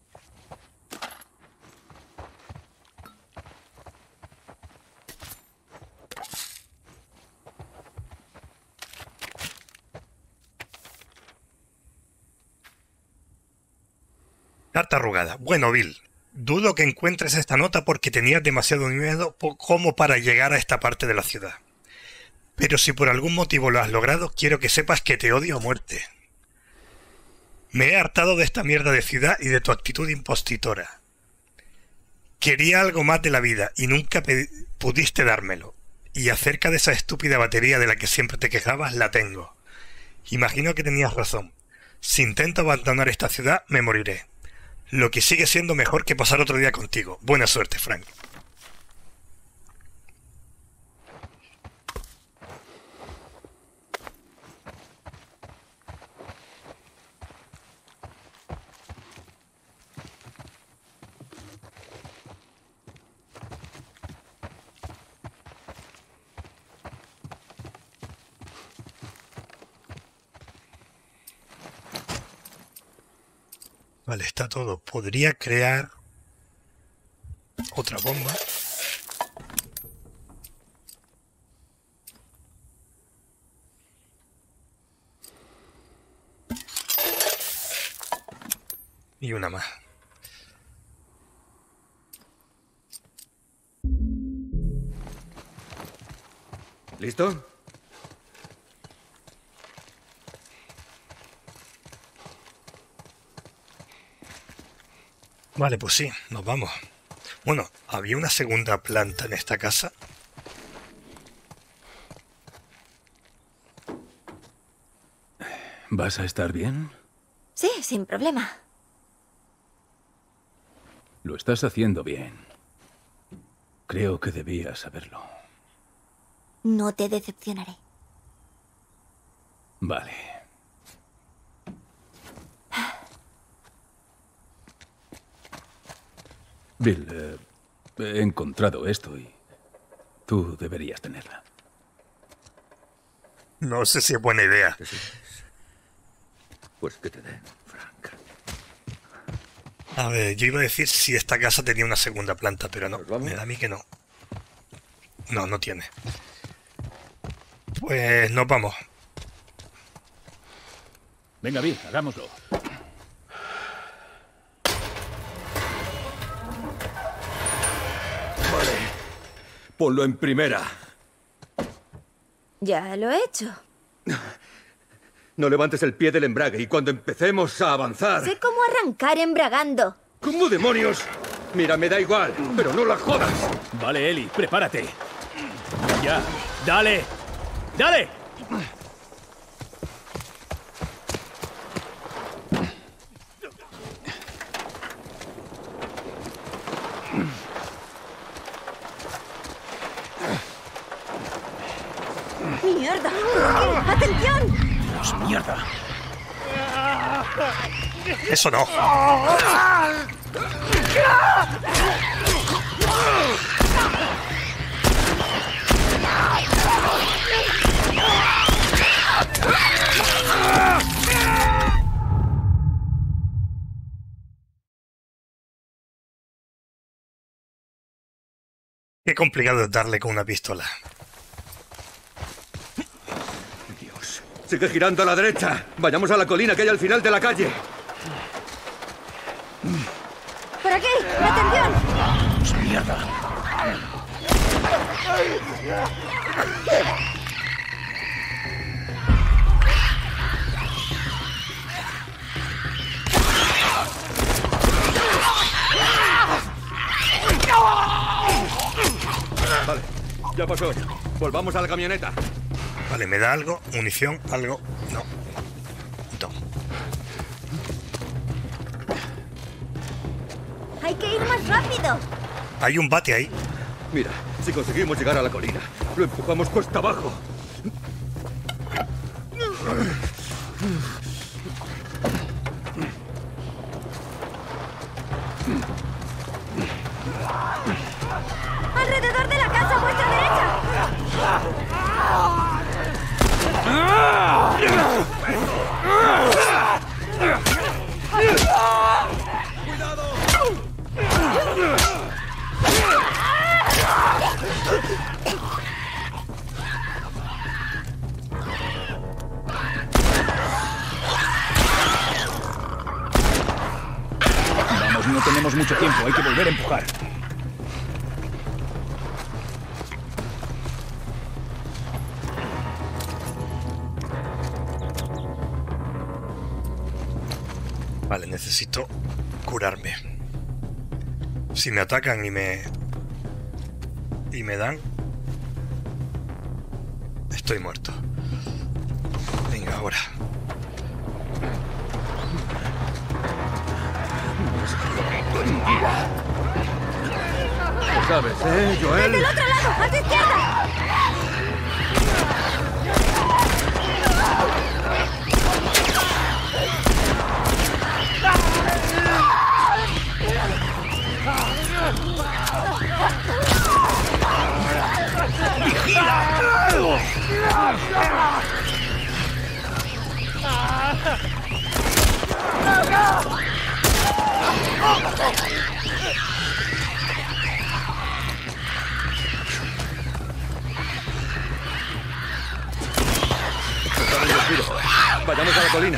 Carta arrugada. Bueno, Bill, dudo que encuentres esta nota porque tenías demasiado miedo po- como para llegar a esta parte de la ciudad. Pero si por algún motivo lo has logrado, quiero que sepas que te odio a muerte. Me he hartado de esta mierda de ciudad y de tu actitud impostora. Quería algo más de la vida y nunca pe- pudiste dármelo. Y acerca de esa estúpida batería de la que siempre te quejabas, la tengo. Imagino que tenías razón. Si intento abandonar esta ciudad, me moriré. Lo que sigue siendo mejor que pasar otro día contigo. Buena suerte, Frank. Vale, está todo. Podría crear otra bomba. Y una más. ¿Listo? Vale, pues sí, nos vamos. Bueno, ¿había una segunda planta en esta casa? ¿Vas a estar bien? Sí, sin problema. Lo estás haciendo bien. Creo que debías saberlo. No te decepcionaré. Vale. Bill, eh, he encontrado esto y tú deberías tenerla. No sé si es buena idea. ¿Qué sigues? Pues que te den, Frank. A ver, yo iba a decir si esta casa tenía una segunda planta, pero no. vamos. Me da a mí que no. No, no tiene. Pues nos vamos. Venga, Bill, hagámoslo. Vale. Ponlo en primera. Ya lo he hecho. No levantes el pie del embrague y cuando empecemos a avanzar... Sé cómo arrancar embragando. ¿Cómo demonios? Mira, me da igual, pero no la jodas. Vale, Ellie, prepárate. Ya, dale. ¡Dale! ¡Mierda! ¡Atención! ¡Dios, mierda! Eso no. Qué complicado es darle con una pistola. Dios. Sigue girando a la derecha. Vayamos a la colina que hay al final de la calle. ¡Por aquí! ¡Atención! ¡Dios, mierda! Vale, ya pasó. Volvamos a la camioneta. Vale, ¿me da algo? ¿Munición? ¿Algo? No. No. ¡Hay que ir más rápido! Hay un bate ahí. Mira, si conseguimos llegar a la colina, lo empujamos cuesta abajo. ¡Alrededor de la casa a vuestra derecha! Vamos, no tenemos mucho tiempo. Hay que volver a empujar. Vale, necesito curarme. Si me atacan y me... y me dan... estoy muerto. Venga, ahora. Lo sabes, ¿eh, Joel? ¡Del otro lado! ¡A tu izquierda! Vayamos a la colina.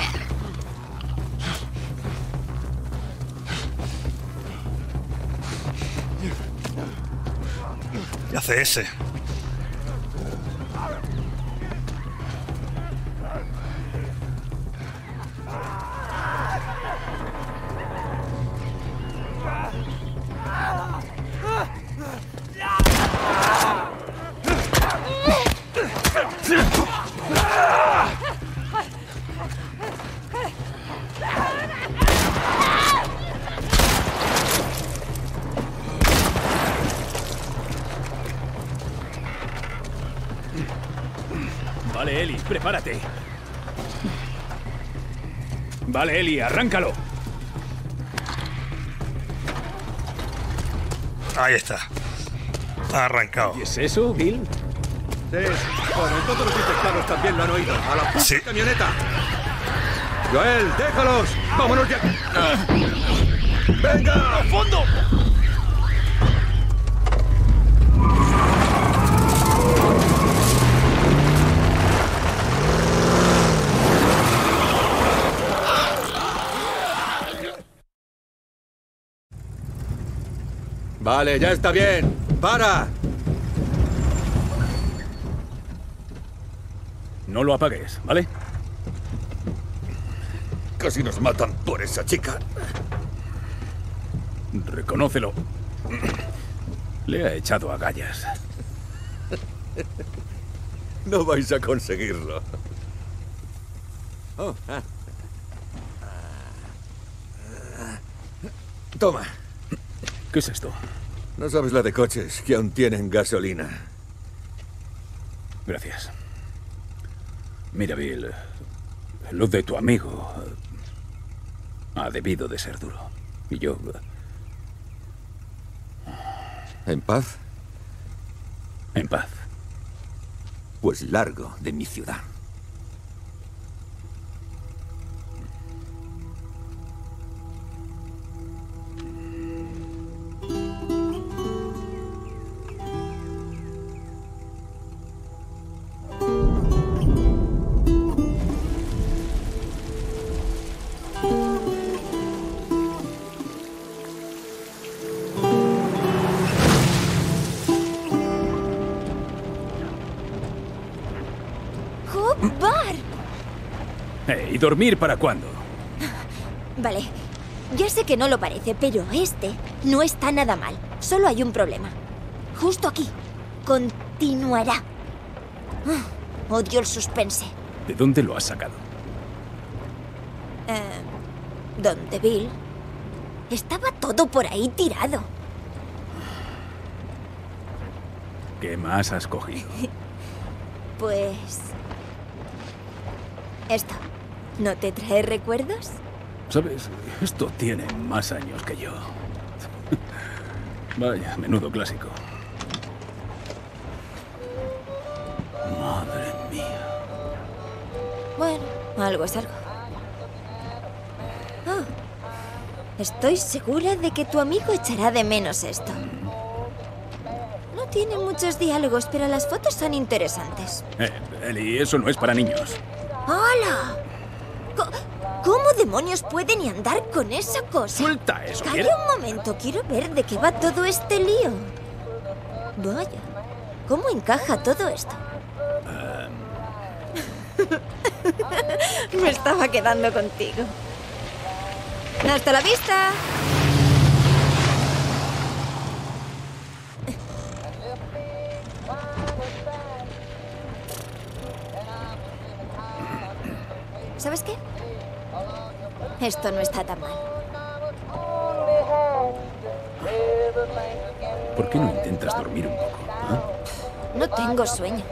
¿Qué hace ese? Vale, Ellie, prepárate. Vale, Ellie, arráncalo. Ahí está. Ha arrancado. ¿Y es eso, Bill? Sí. Bueno, y todos los infectados también lo han oído. ¡A la puta Sí. camioneta! Joel, déjalos. Vámonos de aquí. ¡Venga! ¡Al fondo! Vale, ya está bien. ¡Para! No lo apagues, ¿vale? Casi nos matan por esa chica. Reconócelo. Le ha echado agallas. No vais a conseguirlo. Oh, ah. Toma. ¿Qué es esto? No sabes la de coches que aún tienen gasolina. Gracias. Mira, Bill, lo de tu amigo ha debido de ser duro. Y yo... ¿En paz? En paz. Pues largo de mi ciudad. ¿Y dormir para cuándo? Vale, ya sé que no lo parece, pero este no está nada mal. Solo hay un problema. Justo aquí. Continuará. Oh, odio el suspense. ¿De dónde lo has sacado? Eh, ¿Dónde, Bill? Estaba todo por ahí tirado. ¿Qué más has cogido? Pues... esto. ¿No te trae recuerdos? ¿Sabes? Esto tiene más años que yo. Vaya, menudo clásico. Madre mía. Bueno, algo es algo. Oh, estoy segura de que tu amigo echará de menos esto. No tiene muchos diálogos, pero las fotos son interesantes. Eh, Ellie, eso no es para niños. ¡Hola! ¿Cómo demonios pueden y andar con esa cosa? ¡Suelta eso! Calla un momento, quiero ver de qué va todo este lío. Vaya, ¿cómo encaja todo esto? Um... Me estaba quedando contigo. ¡Hasta la vista! ¿Sabes qué? Esto no está tan mal. ¿Por qué no intentas dormir un poco? ¿Eh? No tengo sueño.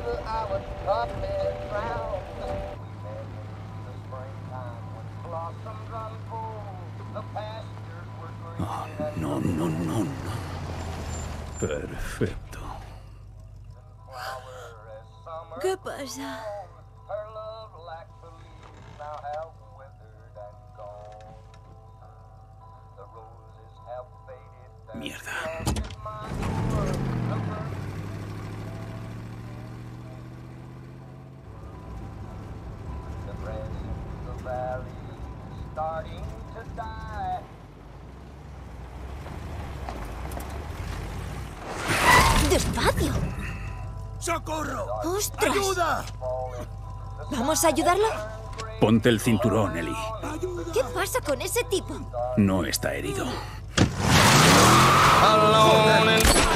Oh, no, no, no, no. Perfecto. ¿Qué pasa? Mierda. ¡Despacio! ¡Socorro! ¡Ostras! ¡Ayuda! ¿Vamos a ayudarlo? Ponte el cinturón, Ellie. ¿Qué pasa con ese tipo? No está herido. Alone